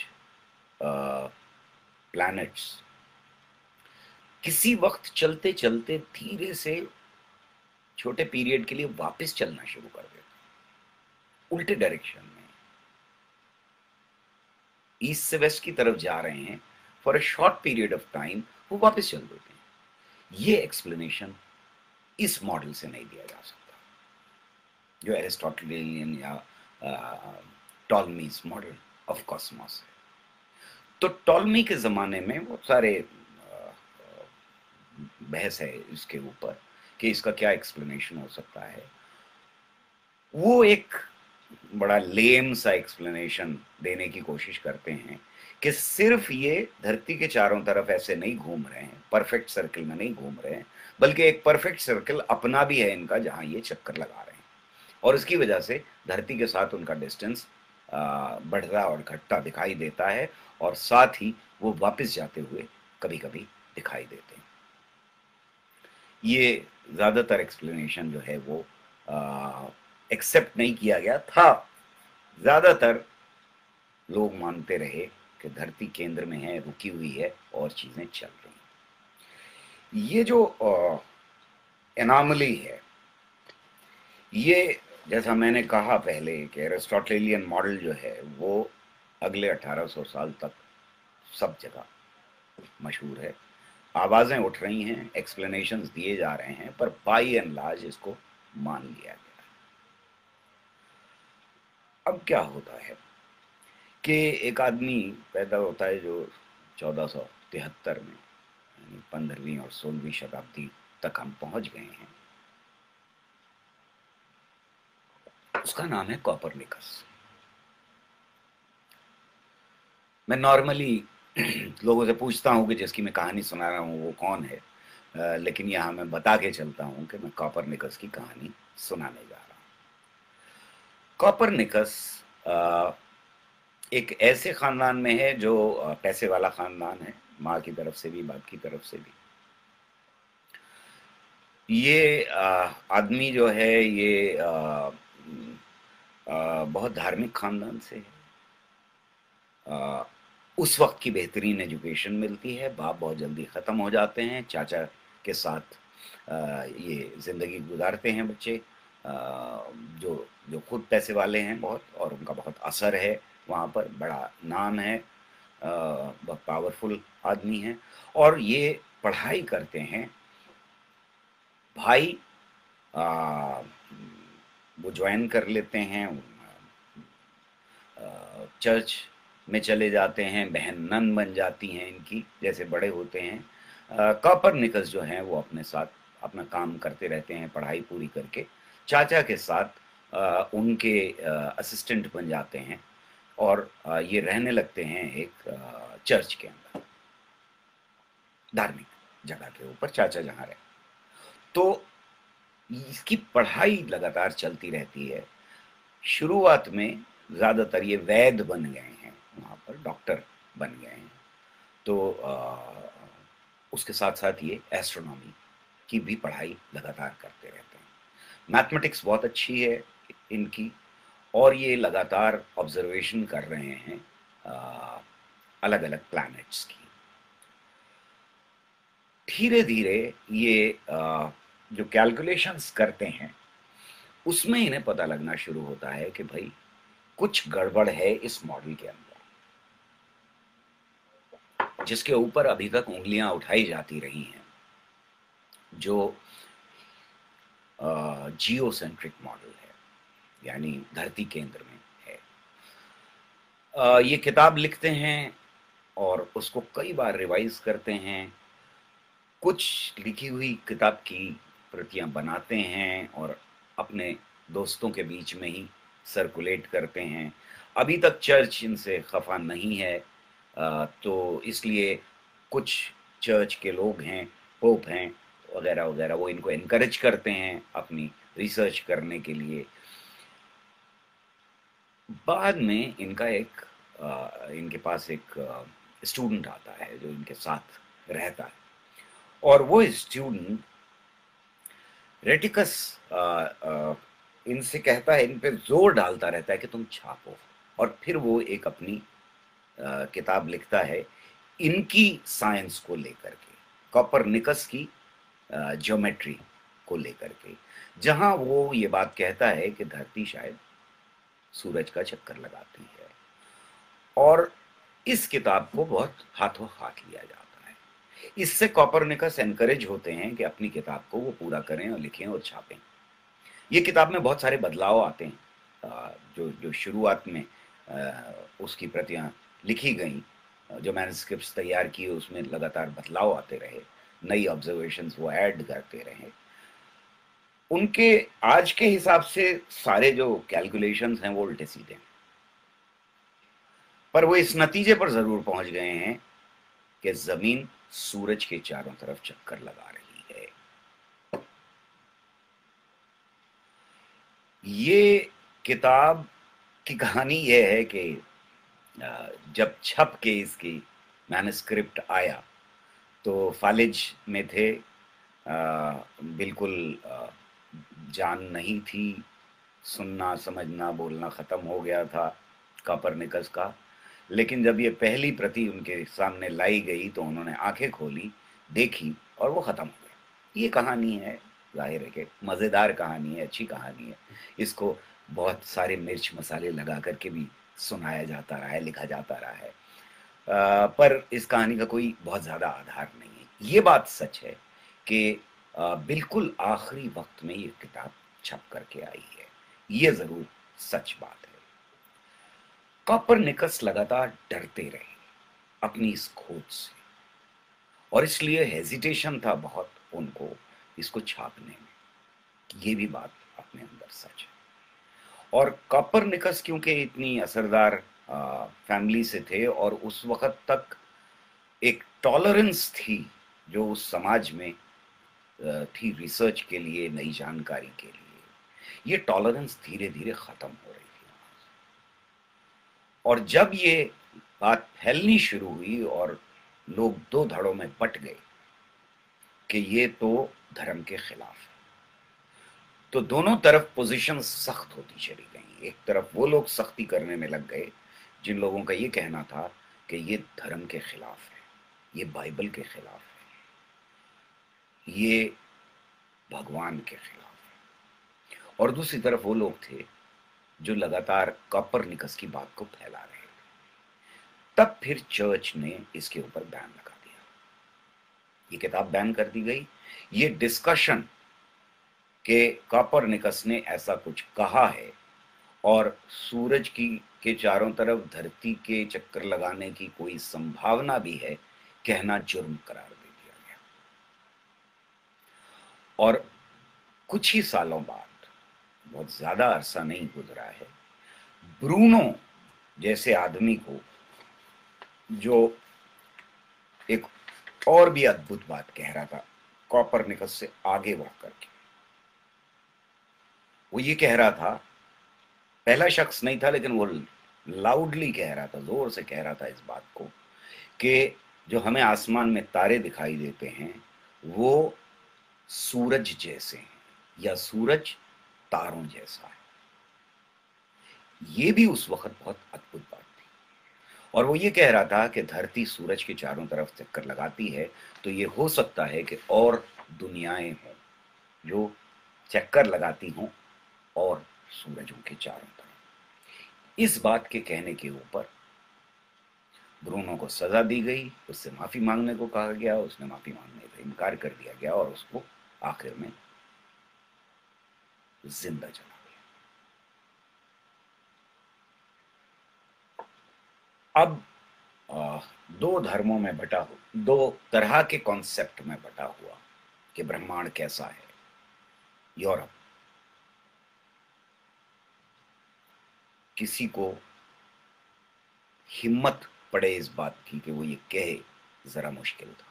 प्लैनेट्स किसी वक्त चलते चलते धीरे से छोटे पीरियड के लिए वापस चलना शुरू कर देते हैं, उल्टे डायरेक्शन में, ईस्ट से वेस्ट की तरफ जा रहे हैं for a short period of time, वो वापस चल देते हैं। ये एक्सप्लेनेशन इस मॉडल से नहीं दिया जा सकता, जो एरिस्टोटेलियन या टॉलमीज मॉडल ऑफ कॉस्मोस है। तो टॉलमी के ज़माने में बहुत सारे बहस है इसके ऊपर कि इसका क्या एक्सप्लेनेशन हो सकता है। वो एक बड़ा लेम सा एक्सप्लेनेशन देने की कोशिश करते हैं कि सिर्फ ये धरती के चारों तरफ ऐसे नहीं घूम रहे हैं, परफेक्ट सर्कल में नहीं घूम रहे हैं, बल्कि एक परफेक्ट सर्कल अपना भी है इनका, जहां ये चक्कर लगा रहे हैं, और इसकी वजह से धरती के साथ उनका डिस्टेंस बढ़ता और घटता दिखाई देता है, और साथ ही वो वापस जाते हुए कभी कभी दिखाई देते हैं। ये ज़्यादातर एक्सप्लेनेशन जो है वो एक्सेप्ट नहीं किया गया था। ज़्यादातर लोग मानते रहे कि धरती केंद्र में है, रुकी हुई है और चीज़ें चल रही हैं। ये जो एनॉमली है, ये जैसा मैंने कहा पहले कि एरिस्टोटेलियन मॉडल जो है वो अगले अठारह सौ साल तक सब जगह मशहूर है। आवाज़ें उठ रही हैं, एक्सप्लेनेशंस दिए जा रहे हैं, पर बाई एंड लार्ज इसको मान लिया गया। अब क्या होता है कि एक आदमी पैदा होता है जो चौदह सौ तिहत्तर में, यानी पंद्रहवीं और सोलहवीं शताब्दी तक हम पहुंच गए हैं। उसका नाम है कॉपरनिकस। मैं नॉर्मली लोगों से पूछता हूं कि जिसकी मैं कहानी सुना रहा हूं वो कौन है, आ, लेकिन यहां मैं बता के चलता हूं कि मैं कॉपरनिकस की कहानी सुनाने जा रहा हूं। कॉपरनिकस एक ऐसे खानदान में है जो पैसे वाला खानदान है, माँ की तरफ से भी बाप की तरफ से भी। ये आदमी जो है ये आ, आ, बहुत धार्मिक खानदान से है। आ, उस वक्त की बेहतरीन एजुकेशन मिलती है, बाप बहुत जल्दी ख़त्म हो जाते हैं, चाचा के साथ आ, ये ज़िंदगी गुजारते हैं बच्चे, आ, जो जो खुद पैसे वाले हैं बहुत, और उनका बहुत असर है वहाँ पर, बड़ा नाम है, बहुत पावरफुल आदमी है, और ये पढ़ाई करते हैं। भाई आ, वो ज्वाइन कर लेते हैं, चर्च में चले जाते हैं, बहन नन बन जाती हैं इनकी, जैसे बड़े होते हैं। कॉपरनिकस जो हैं वो अपने साथ अपना काम करते रहते हैं, पढ़ाई पूरी करके चाचा के साथ आ, उनके असिस्टेंट बन जाते हैं और आ, ये रहने लगते हैं एक आ, चर्च के अंदर, धार्मिक जगह के ऊपर चाचा जहाँ रहे। तो इसकी पढ़ाई लगातार चलती रहती है। शुरुआत में ज़्यादातर ये वैद्य बन गए हैं, वहाँ पर डॉक्टर बन गए हैं। तो आ, उसके साथ साथ ये एस्ट्रोनॉमी की भी पढ़ाई लगातार करते रहते हैं। मैथमेटिक्स बहुत अच्छी है इनकी, और ये लगातार ऑब्जर्वेशन कर रहे हैं अलग अलग प्लैनेट्स की। धीरे धीरे ये आ, जो कैलकुलेशंस करते हैं उसमें इन्हें पता लगना शुरू होता है कि भाई कुछ गड़बड़ है इस मॉडल के अंदर, जिसके ऊपर अभी तक उंगलियां उठाई जाती रही हैं, जो जियोसेंट्रिक मॉडल है, यानी धरती केंद्र में है। आ, ये किताब लिखते हैं और उसको कई बार रिवाइज करते हैं। कुछ लिखी हुई किताब की प्रतियां बनाते हैं और अपने दोस्तों के बीच में ही सर्कुलेट करते हैं। अभी तक चर्च इनसे खफा नहीं है, आ, तो इसलिए कुछ चर्च के लोग हैं, पोप हैं वगैरह वगैरह, वो इनको इनकरेज करते हैं अपनी रिसर्च करने के लिए। बाद में इनका एक आ, इनके पास एक स्टूडेंट आता है जो इनके साथ रहता है, और वो स्टूडेंट रेटिकस इनसे कहता है, इन पे जोर डालता रहता है कि तुम छापो। और फिर वो एक अपनी आ, किताब लिखता है इनकी साइंस को लेकर के, कॉपरनिकस की ज्योमेट्री को लेकर के, जहां वो ये बात कहता है कि धरती शायद सूरज का चक्कर लगाती है। और इस किताब को बहुत हाथों हाथ लिया जाता है। इससे कॉपरनिकस एनकरेज होते हैं कि अपनी किताब को वो पूरा करें और लिखें और छापें। ये किताब में बहुत सारे बदलाव आते हैं। जो जो शुरुआत में उसकी प्रतियां लिखी गई, जो मैन्युस्क्रिप्ट्स तैयार किए, उसमें लगातार बदलाव आते रहे, नई ऑब्जर्वेशंस वो ऐड करते रहे। उनके आज के हिसाब से सारे जो कैलकुलेशंस हैं वो उल्टे सीधे हैं, पर वो इस नतीजे पर जरूर पहुंच गए हैं कि जमीन सूरज के चारों तरफ चक्कर लगा रही है। ये किताब की कहानी ये है कि जब छप के इसकी मैन्युस्क्रिप्ट आया तो फालिज में थे, बिल्कुल जान नहीं थी, सुनना समझना बोलना ख़त्म हो गया था कॉपरनिकस का। लेकिन जब ये पहली प्रति उनके सामने लाई गई तो उन्होंने आंखें खोली, देखी और वो ख़त्म हो गया। ये कहानी है, जाहिर है कि मज़ेदार कहानी है, अच्छी कहानी है। इसको बहुत सारे मिर्च मसाले लगा करके भी सुनाया जाता रहा है, लिखा जाता रहा है, आ, पर इस कहानी का कोई बहुत ज़्यादा आधार नहीं है। ये बात सच है कि बिल्कुल आखिरी वक्त में ये किताब छप करके आई है, ये ज़रूर सच बात है। कॉपरनिकस लगातार डरते रहे अपनी इस खोज से, और इसलिए हेजिटेशन था बहुत उनको इसको छापने में। ये भी बात अपने अंदर सच है। और कॉपरनिकस क्योंकि इतनी असरदार फैमिली से थे और उस वक्त तक एक टॉलरेंस थी जो उस समाज में थी रिसर्च के लिए, नई जानकारी के लिए, ये टॉलरेंस धीरे धीरे खत्म हो रही थी। और जब ये बात फैलनी शुरू हुई और लोग दो धड़ों में बट गए कि ये तो धर्म के खिलाफ है, तो दोनों तरफ पोजीशन सख्त होती चली गई। एक तरफ वो लोग सख्ती करने में लग गए जिन लोगों का ये कहना था कि ये धर्म के खिलाफ है, ये बाइबल के खिलाफ है, ये भगवान के खिलाफ है। और दूसरी तरफ वो लोग थे जो लगातार कॉपरनिकस की बात को फैला रहे थे। तब फिर चर्च ने इसके ऊपर बैन लगा दिया, ये किताब बैन कर दी गई। ये डिस्कशन कि कॉपरनिकस ने ऐसा कुछ कहा है और सूरज की के चारों तरफ धरती के चक्कर लगाने की कोई संभावना भी है, कहना जुर्म करार दे दिया गया। और कुछ ही सालों बाद बहुत ज़्यादा अरसा नहीं गुजरा है, ब्रूनो जैसे आदमी को, जो एक और भी अद्भुत बात कह रहा था कॉपरनिकस से आगे बढ़ करके। वो ये कह रहा था, पहला शख्स नहीं था लेकिन वो लाउडली कह रहा था, जोर से कह रहा था इस बात को कि जो हमें आसमान में तारे दिखाई देते हैं वो सूरज जैसे हैं या सूरज तारों जैसा है। ये भी उस वक्त बहुत अद्भुत बात थी। और वो ये कह रहा था कि धरती सूरज के चारों तरफ चक्कर लगाती है, तो ये हो सकता है कि और दुनियाएं हों जो चक्कर लगाती हों और सूरजों के चारों तरफ। इस बात के कहने के ऊपर ब्रूनो को सजा दी गई, उससे माफी मांगने को कहा गया, उसने माफी मांगने का इनकार कर दिया गया और उसको आखिर में जिंदा जला दिया। अब आ, दो धर्मों में बटा हो, दो तरह के कॉन्सेप्ट में बटा हुआ कि ब्रह्मांड कैसा है। यूरोप, किसी को हिम्मत पड़े इस बात की कि वो ये कहे, जरा मुश्किल था।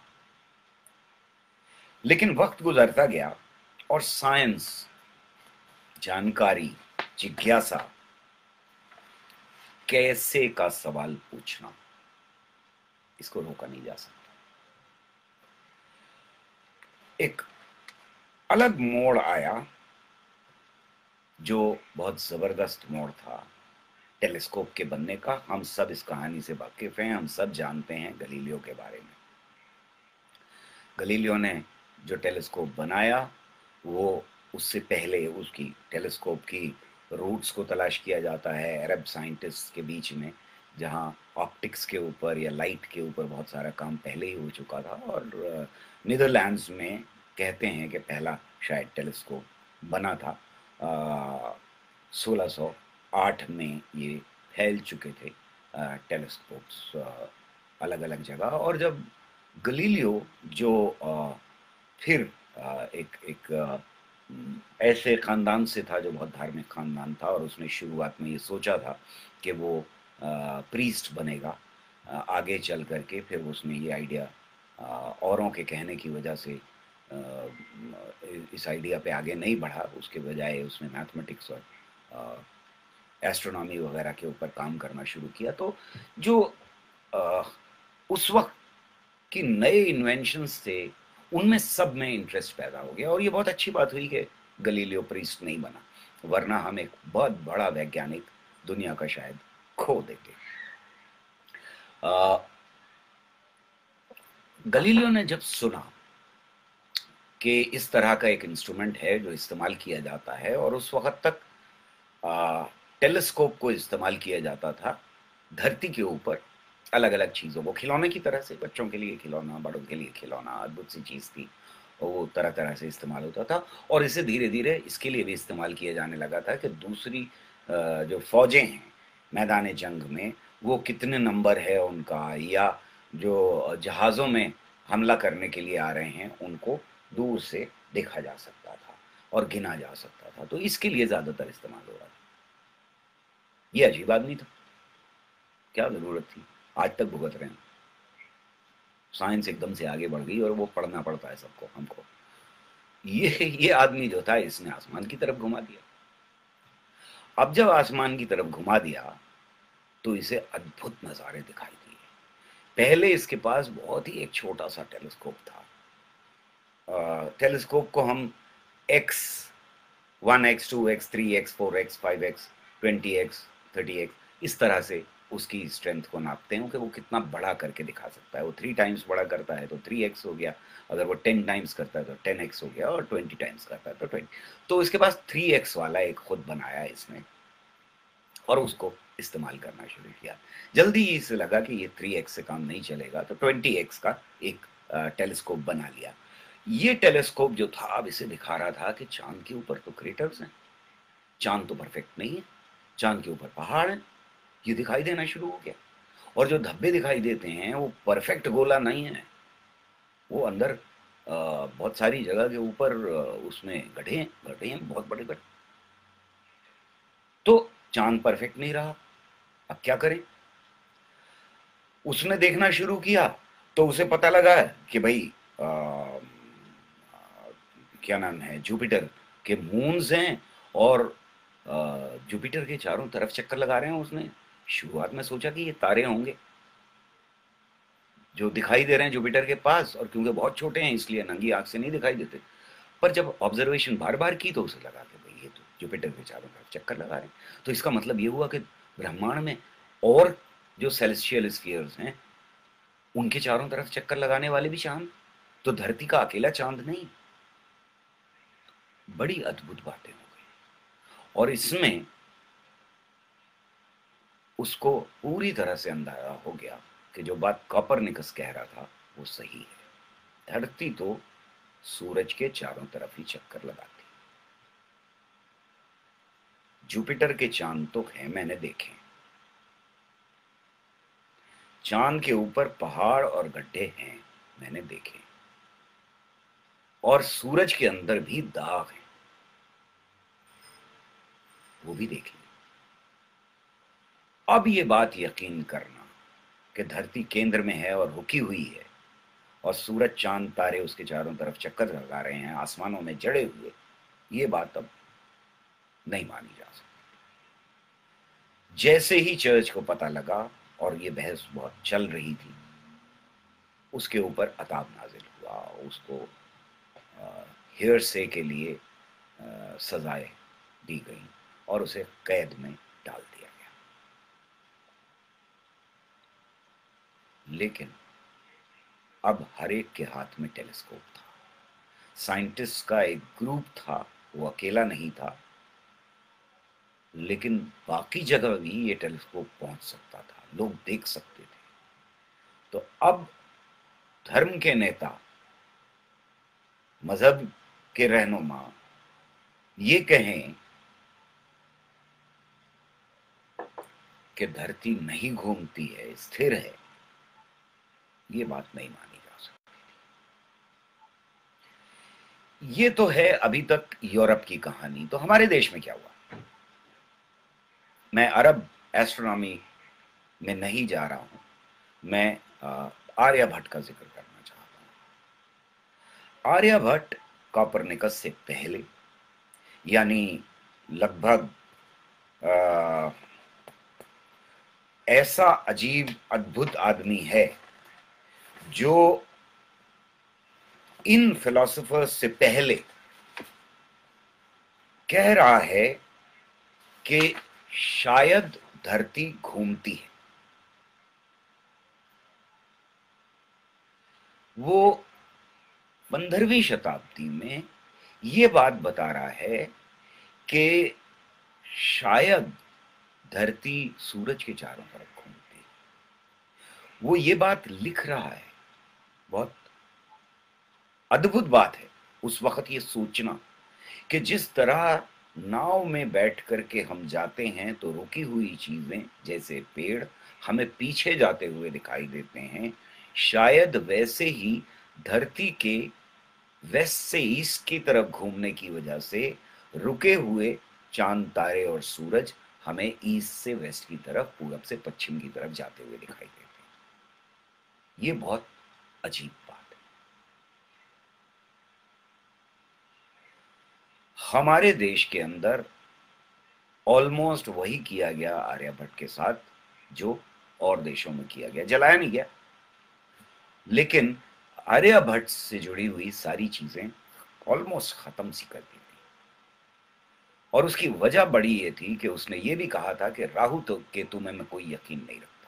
लेकिन वक्त गुजरता गया और साइंस, जानकारी, जिज्ञासा, कैसे का सवाल पूछना, इसको रोका नहीं जा सकता। एक अलग मोड़ आया जो बहुत जबरदस्त मोड़ था टेलीस्कोप के बनने का। हम सब इस कहानी से वाकिफ हैं, हम सब जानते हैं गलीलियो के बारे में। गलीलियो ने जो टेलीस्कोप बनाया वो, उससे पहले उसकी टेलीस्कोप की रूट्स को तलाश किया जाता है अरब साइंटिस्ट के बीच में, जहां ऑप्टिक्स के ऊपर या लाइट के ऊपर बहुत सारा काम पहले ही हो चुका था। और नीदरलैंड्स में कहते हैं कि पहला शायद टेलीस्कोप बना था। सोलह सौ आठ में ये फैल चुके थे टेलीस्कोप्स अलग अलग जगह। और जब गलीलियो जो आ, फिर आ, एक एक आ, ऐसे खानदान से था जो बहुत धार्मिक खानदान था, और उसने शुरुआत में ये सोचा था कि वो प्रीस्ट बनेगा आ, आगे चल करके। फिर उसने ये आइडिया औरों के कहने की वजह से आ, इस आइडिया पे आगे नहीं बढ़ा, उसके बजाय उसने मैथमेटिक्स और एस्ट्रोनॉमी वगैरह के ऊपर काम करना शुरू किया। तो जो आ, उस वक्त कि नए इन्वेंशंस थे उनमें सब में इंटरेस्ट पैदा हो गया। और ये बहुत अच्छी बात हुई कि गलीलियो प्रीस्ट नहीं बना, वरना हम एक बहुत बड़ा वैज्ञानिक दुनिया का शायद खो देते। गलीलियो ने जब सुना कि इस तरह का एक इंस्ट्रूमेंट है जो इस्तेमाल किया जाता है, और उस वक्त तक टेलीस्कोप को इस्तेमाल किया जाता था धरती के ऊपर अलग अलग चीज़ों को, खिलौने की तरह से, बच्चों के लिए खिलौना, बड़ों के लिए खिलौना, अद्भुत सी चीज़ थी, और वो तरह तरह से इस्तेमाल होता था। और इसे धीरे धीरे इसके लिए भी इस्तेमाल किया जाने लगा था कि दूसरी जो फौजें हैं मैदान जंग में, वो कितने नंबर है उनका, या जो जहाज़ों में हमला करने के लिए आ रहे हैं उनको दूर से देखा जा सकता था और गिना जा सकता था। तो इसके लिए ज़्यादातर इस्तेमाल हो रहा था। ये अजीब आदमी था, क्या ज़रूरत थी, आज तक भुगत रहे हैं। साइंस एकदम से आगे बढ़ गई और वो पढ़ना पड़ता है सबको, हमको। ये ये आदमी जो था इसने आसमान की तरफ घुमा दिया। अब जब आसमान की तरफ घुमा दिया तो इसे अद्भुत नज़ारे दिखाई दिए। पहले इसके पास बहुत ही एक छोटा सा टेलीस्कोप था। टेलीस्कोप को हम X one X two X three X four X five X twenty X thirty X इस तरह से उसकी स्ट्रेंथ को नापते हैं कि वो कितना बड़ा करके दिखा सकता है। वो थ्री टाइम्स बड़ा करता है तो थ्री एक्स हो गया, अगर वो टेन टाइम्स करता है तो टेन एक्स हो गया, और ट्वेंटी टाइम्स करता है तो ट्वेंटी। तो इसके पास थ्री एक्स वाला एक खुद बनाया इसने, और उसको इस्तेमाल करना शुरू किया। जल्दी ही इसे लगा कि ये थ्री एक्स से काम नहीं चलेगा, तो ट्वेंटी एक्स का एक टेलीस्कोप बना लिया। ये टेलीस्कोप जो था अब इसे दिखा रहा था कि चांद के ऊपर तो क्रेटर्स हैं, चांद तो परफेक्ट नहीं है, चांद के ऊपर पहाड़ हैं, ये दिखाई देना शुरू हो गया। और जो धब्बे दिखाई देते हैं वो परफेक्ट गोला नहीं है, वो अंदर आ, बहुत सारी जगह के ऊपर उसमें गड्ढे हैं, गड्ढे हैं बहुत बड़े गड्ढे। तो चांद परफेक्ट नहीं रहा, अब क्या करें? उसने देखना शुरू किया तो उसे पता लगा कि भाई आ, क्या नाम है, जुपिटर के मून्स हैं और आ, जुपिटर के चारों तरफ चक्कर लगा रहे हैं। उसने शुरुआत में सोचा कि ये तारे होंगे जो दिखाई दे रहे हैं जुपिटर के पास, और क्योंकि बहुत छोटे हैं इसलिए नंगी आंख से नहीं दिखाई देते। पर जब ऑब्जर्वेशन बार बार की तो उसे लगा कि भाई ये तो जुपिटर के चारों तरफ चक्कर लगा रहे हैं। तो इसका मतलब ये हुआ कि ब्रह्मांड में और जो सेलेस्टियल स्फीयर्स हैं उनके चारों तरफ चक्कर लगाने वाले भी चांद, तो धरती का अकेला चांद नहीं। बड़ी अद्भुत बातें हो गई और इसमें उसको पूरी तरह से अंदाजा हो गया कि जो बात कॉपरनिकस कह रहा था वो सही है। धरती तो सूरज के चारों तरफ ही चक्कर लगाती। जुपिटर के चांद तो हैं, मैंने देखे। चांद के ऊपर पहाड़ और गड्ढे हैं, मैंने देखे। और सूरज के अंदर भी दाग हैं, वो भी देखे। अब ये बात यकीन करना कि धरती केंद्र में है और रुकी हुई है और सूरज चांद तारे उसके चारों तरफ चक्कर लगा रहे हैं आसमानों में जड़े हुए, ये बात अब नहीं मानी जा सकती। जैसे ही चर्च को पता लगा और ये बहस बहुत चल रही थी, उसके ऊपर अताब नाजिल हुआ। उसको हेयरसे के लिए सजाएं दी गई और उसे कैद में डाल दिया गया। लेकिन अब हर एक के हाथ में टेलीस्कोप था। साइंटिस्ट का एक ग्रुप था, वो अकेला नहीं था, लेकिन बाकी जगह भी ये टेलीस्कोप पहुंच सकता था, लोग देख सकते थे। तो अब धर्म के नेता, मजहब के रहनुमा ये कहें कि धरती नहीं घूमती है, स्थिर है, ये बात नहीं मानी जा सकती। ये तो है अभी तक यूरोप की कहानी। तो हमारे देश में क्या हुआ? मैं अरब एस्ट्रोनॉमी में नहीं जा रहा हूं, मैं आर्यभट्ट का जिक्र करना चाहता हूं। आर्यभट्ट कॉपरनिकस से पहले, यानी लगभग आ, ऐसा अजीब अद्भुत आदमी है जो इन फिलोसोफर्स से पहले कह रहा है कि शायद धरती घूमती है। वो पंद्रहवीं शताब्दी में ये बात बता रहा है कि शायद धरती सूरज के चारों तरफ घूमती है। वो ये बात लिख रहा है। बहुत अद्भुत बात है उस वक्त ये सोचना कि जिस तरह नाव में बैठ करके हम जाते हैं तो रुकी हुई चीजें जैसे पेड़ हमें पीछे जाते हुए दिखाई देते हैं, शायद वैसे ही धरती के वेस्ट से ईस्ट की तरफ घूमने की वजह से रुके हुए चांद तारे और सूरज हमें ईस्ट से वेस्ट की तरफ, पूरब से पश्चिम की तरफ जाते हुए दिखाई देते हैं। ये बहुत अजीब बात है। हमारे देश के अंदर ऑलमोस्ट वही किया गया आर्यभट्ट के साथ जो और देशों में किया गया। जलाया नहीं गया, लेकिन आर्यभट्ट से जुड़ी हुई सारी चीजें ऑलमोस्ट खत्म सी कर दी थी। और उसकी वजह बड़ी ये थी कि उसने ये भी कहा था कि राहु तो केतु में मैं कोई यकीन नहीं रखता,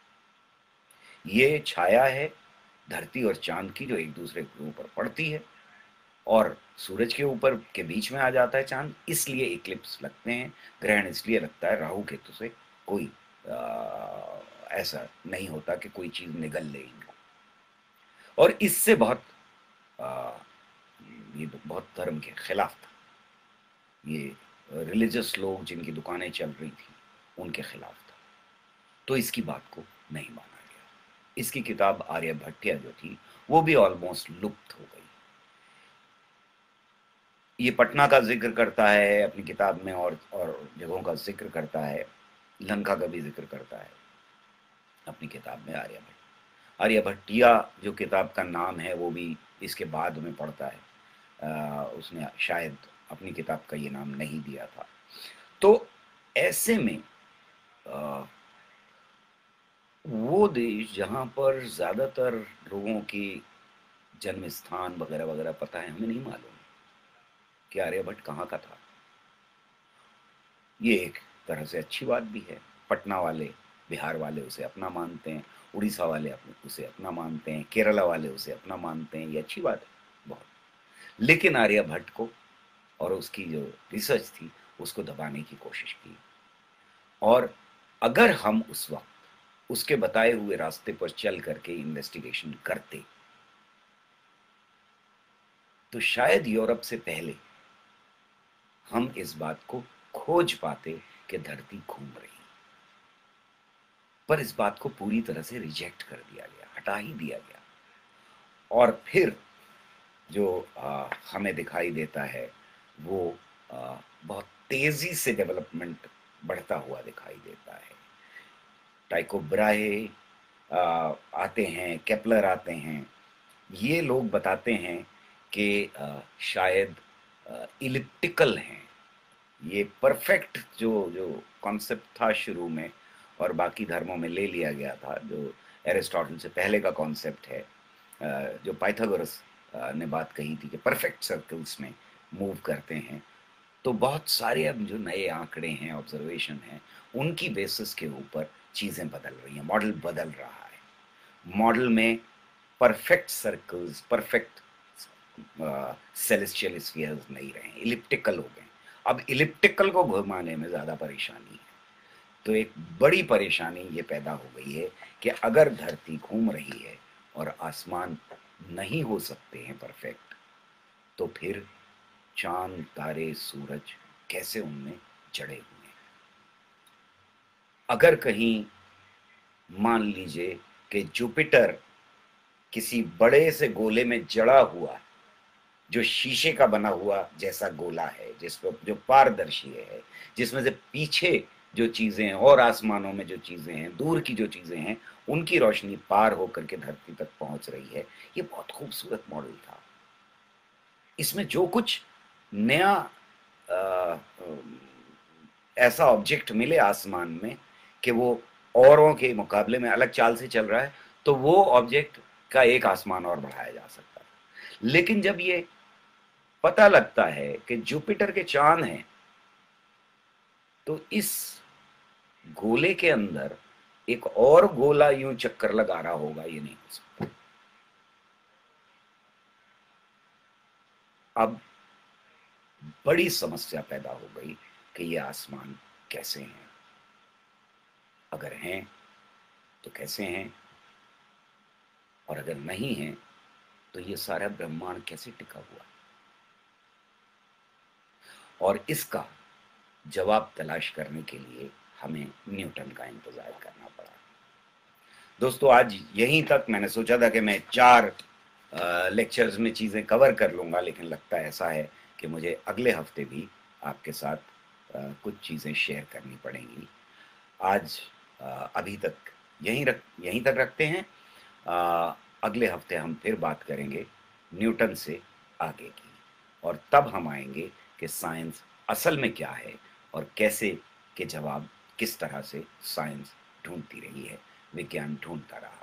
ये छाया है धरती और चांद की जो एक दूसरे के ऊपर पड़ती है और सूरज के ऊपर के बीच में आ जाता है चांद, इसलिए इक्लिप्स लगते हैं, ग्रहण इसलिए लगता है। राहु केतु से कोई आ, ऐसा नहीं होता कि कोई चीज निगल ले इनको। और इससे बहुत आ, ये बहुत धर्म के खिलाफ था। ये रिलीजियस लोग जिनकी दुकानें चल रही थी उनके खिलाफ था। तो इसकी बात को नहीं माना गया। इसकी किताब आर्यभट्टिया जो थी वो भी ऑलमोस्ट लुप्त हो गई। ये पटना का जिक्र करता है अपनी किताब में, और और जगहों का जिक्र करता है, लंका का भी जिक्र करता है अपनी किताब में। आर्यभट्ट आर्यभट्टिया जो किताब का नाम है वो भी इसके बाद में पड़ता है। आ, उसने शायद अपनी किताब का ये नाम नहीं दिया था। तो ऐसे में आ, वो देश जहाँ पर ज़्यादातर लोगों की जन्म स्थान वगैरह वगैरह पता है, हमें नहीं मालूम कि आर्यभट्ट कहाँ का था। ये एक तरह से अच्छी बात भी है। पटना वाले, बिहार वाले उसे अपना मानते हैं, उड़ीसा वाले अपने उसे अपना मानते हैं, केरला वाले उसे अपना मानते हैं, ये अच्छी बात है बहुत। लेकिन आर्यभट्ट को और उसकी जो रिसर्च थी उसको दबाने की कोशिश की। और अगर हम उस वक्त उसके बताए हुए रास्ते पर चल करके इन्वेस्टिगेशन करते तो शायद यूरोप से पहले हम इस बात को खोज पाते कि धरती घूम रही। पर इस बात को पूरी तरह से रिजेक्ट कर दिया गया, हटा ही दिया गया। और फिर जो आ, हमें दिखाई देता है वो आ, बहुत तेजी से डेवलपमेंट बढ़ता हुआ दिखाई देता है। टाइको ब्राहे आ, आते हैं, केपलर आते हैं, ये लोग बताते हैं कि आ, शायद इलिप्टिकल हैं। ये परफेक्ट जो जो कॉन्सेप्ट था शुरू में और बाकी धर्मों में ले लिया गया था, जो एरिस्टोटल से पहले का कॉन्सेप्ट है, जो पाइथागोरस ने बात कही थी कि परफेक्ट सर्कल्स में मूव करते हैं। तो बहुत सारे अब जो नए आंकड़े हैं, ऑब्जर्वेशन हैं, उनकी बेसिस के ऊपर चीज़ें बदल रही हैं, मॉडल बदल रहा है। मॉडल में perfect circles, perfect celestial spheres नहीं रहे, इलिप्टिकल हो गए। अब इलिप्टिकल को घुमाने में ज़्यादा परेशानी है। तो एक बड़ी परेशानी ये पैदा हो गई है कि अगर धरती घूम रही है और आसमान नहीं हो सकते हैं परफेक्ट, तो फिर चांद, तारे, सूरज कैसे उनमें जड़े हुए हैं। अगर कहीं मान लीजिए कि जुपिटर किसी बड़े से गोले में जड़ा हुआ, जो शीशे का बना हुआ जैसा गोला है, जिसको जो पारदर्शी है, जिसमें से पीछे जो चीजें हैं और आसमानों में जो चीजें हैं, दूर की जो चीजें हैं, उनकी रोशनी पार होकर के धरती तक पहुंच रही है, ये बहुत खूबसूरत मॉडल था। इसमें जो कुछ नया आ, ऐसा ऑब्जेक्ट मिले आसमान में कि वो औरों के मुकाबले में अलग चाल से चल रहा है, तो वो ऑब्जेक्ट का एक आसमान और बढ़ाया जा सकता है। लेकिन जब ये पता लगता है कि जुपिटर के चांद हैं, तो इस गोले के अंदर एक और गोला यूं चक्कर लगा रहा होगा, ये नहीं हो सकता। अब बड़ी समस्या पैदा हो गई कि ये आसमान कैसे हैं, अगर हैं तो कैसे हैं, और अगर नहीं हैं तो ये सारा ब्रह्मांड कैसे टिका हुआ। और इसका जवाब तलाश करने के लिए हमें न्यूटन का इंतजार करना पड़ा। दोस्तों, आज यहीं तक। मैंने सोचा था कि मैं चार लेक्चर्स में चीज़ें कवर कर लूँगा, लेकिन लगता ऐसा है कि मुझे अगले हफ्ते भी आपके साथ आ, कुछ चीज़ें शेयर करनी पड़ेंगी। आज आ, अभी तक यहीं रख यहीं तक रखते हैं। आ, अगले हफ्ते हम फिर बात करेंगे न्यूटन से आगे की, और तब हम आएंगे कि साइंस असल में क्या है और कैसे के जवाब किस तरह से साइंस ढूंढती रही है, विज्ञान ढूंढता रहा।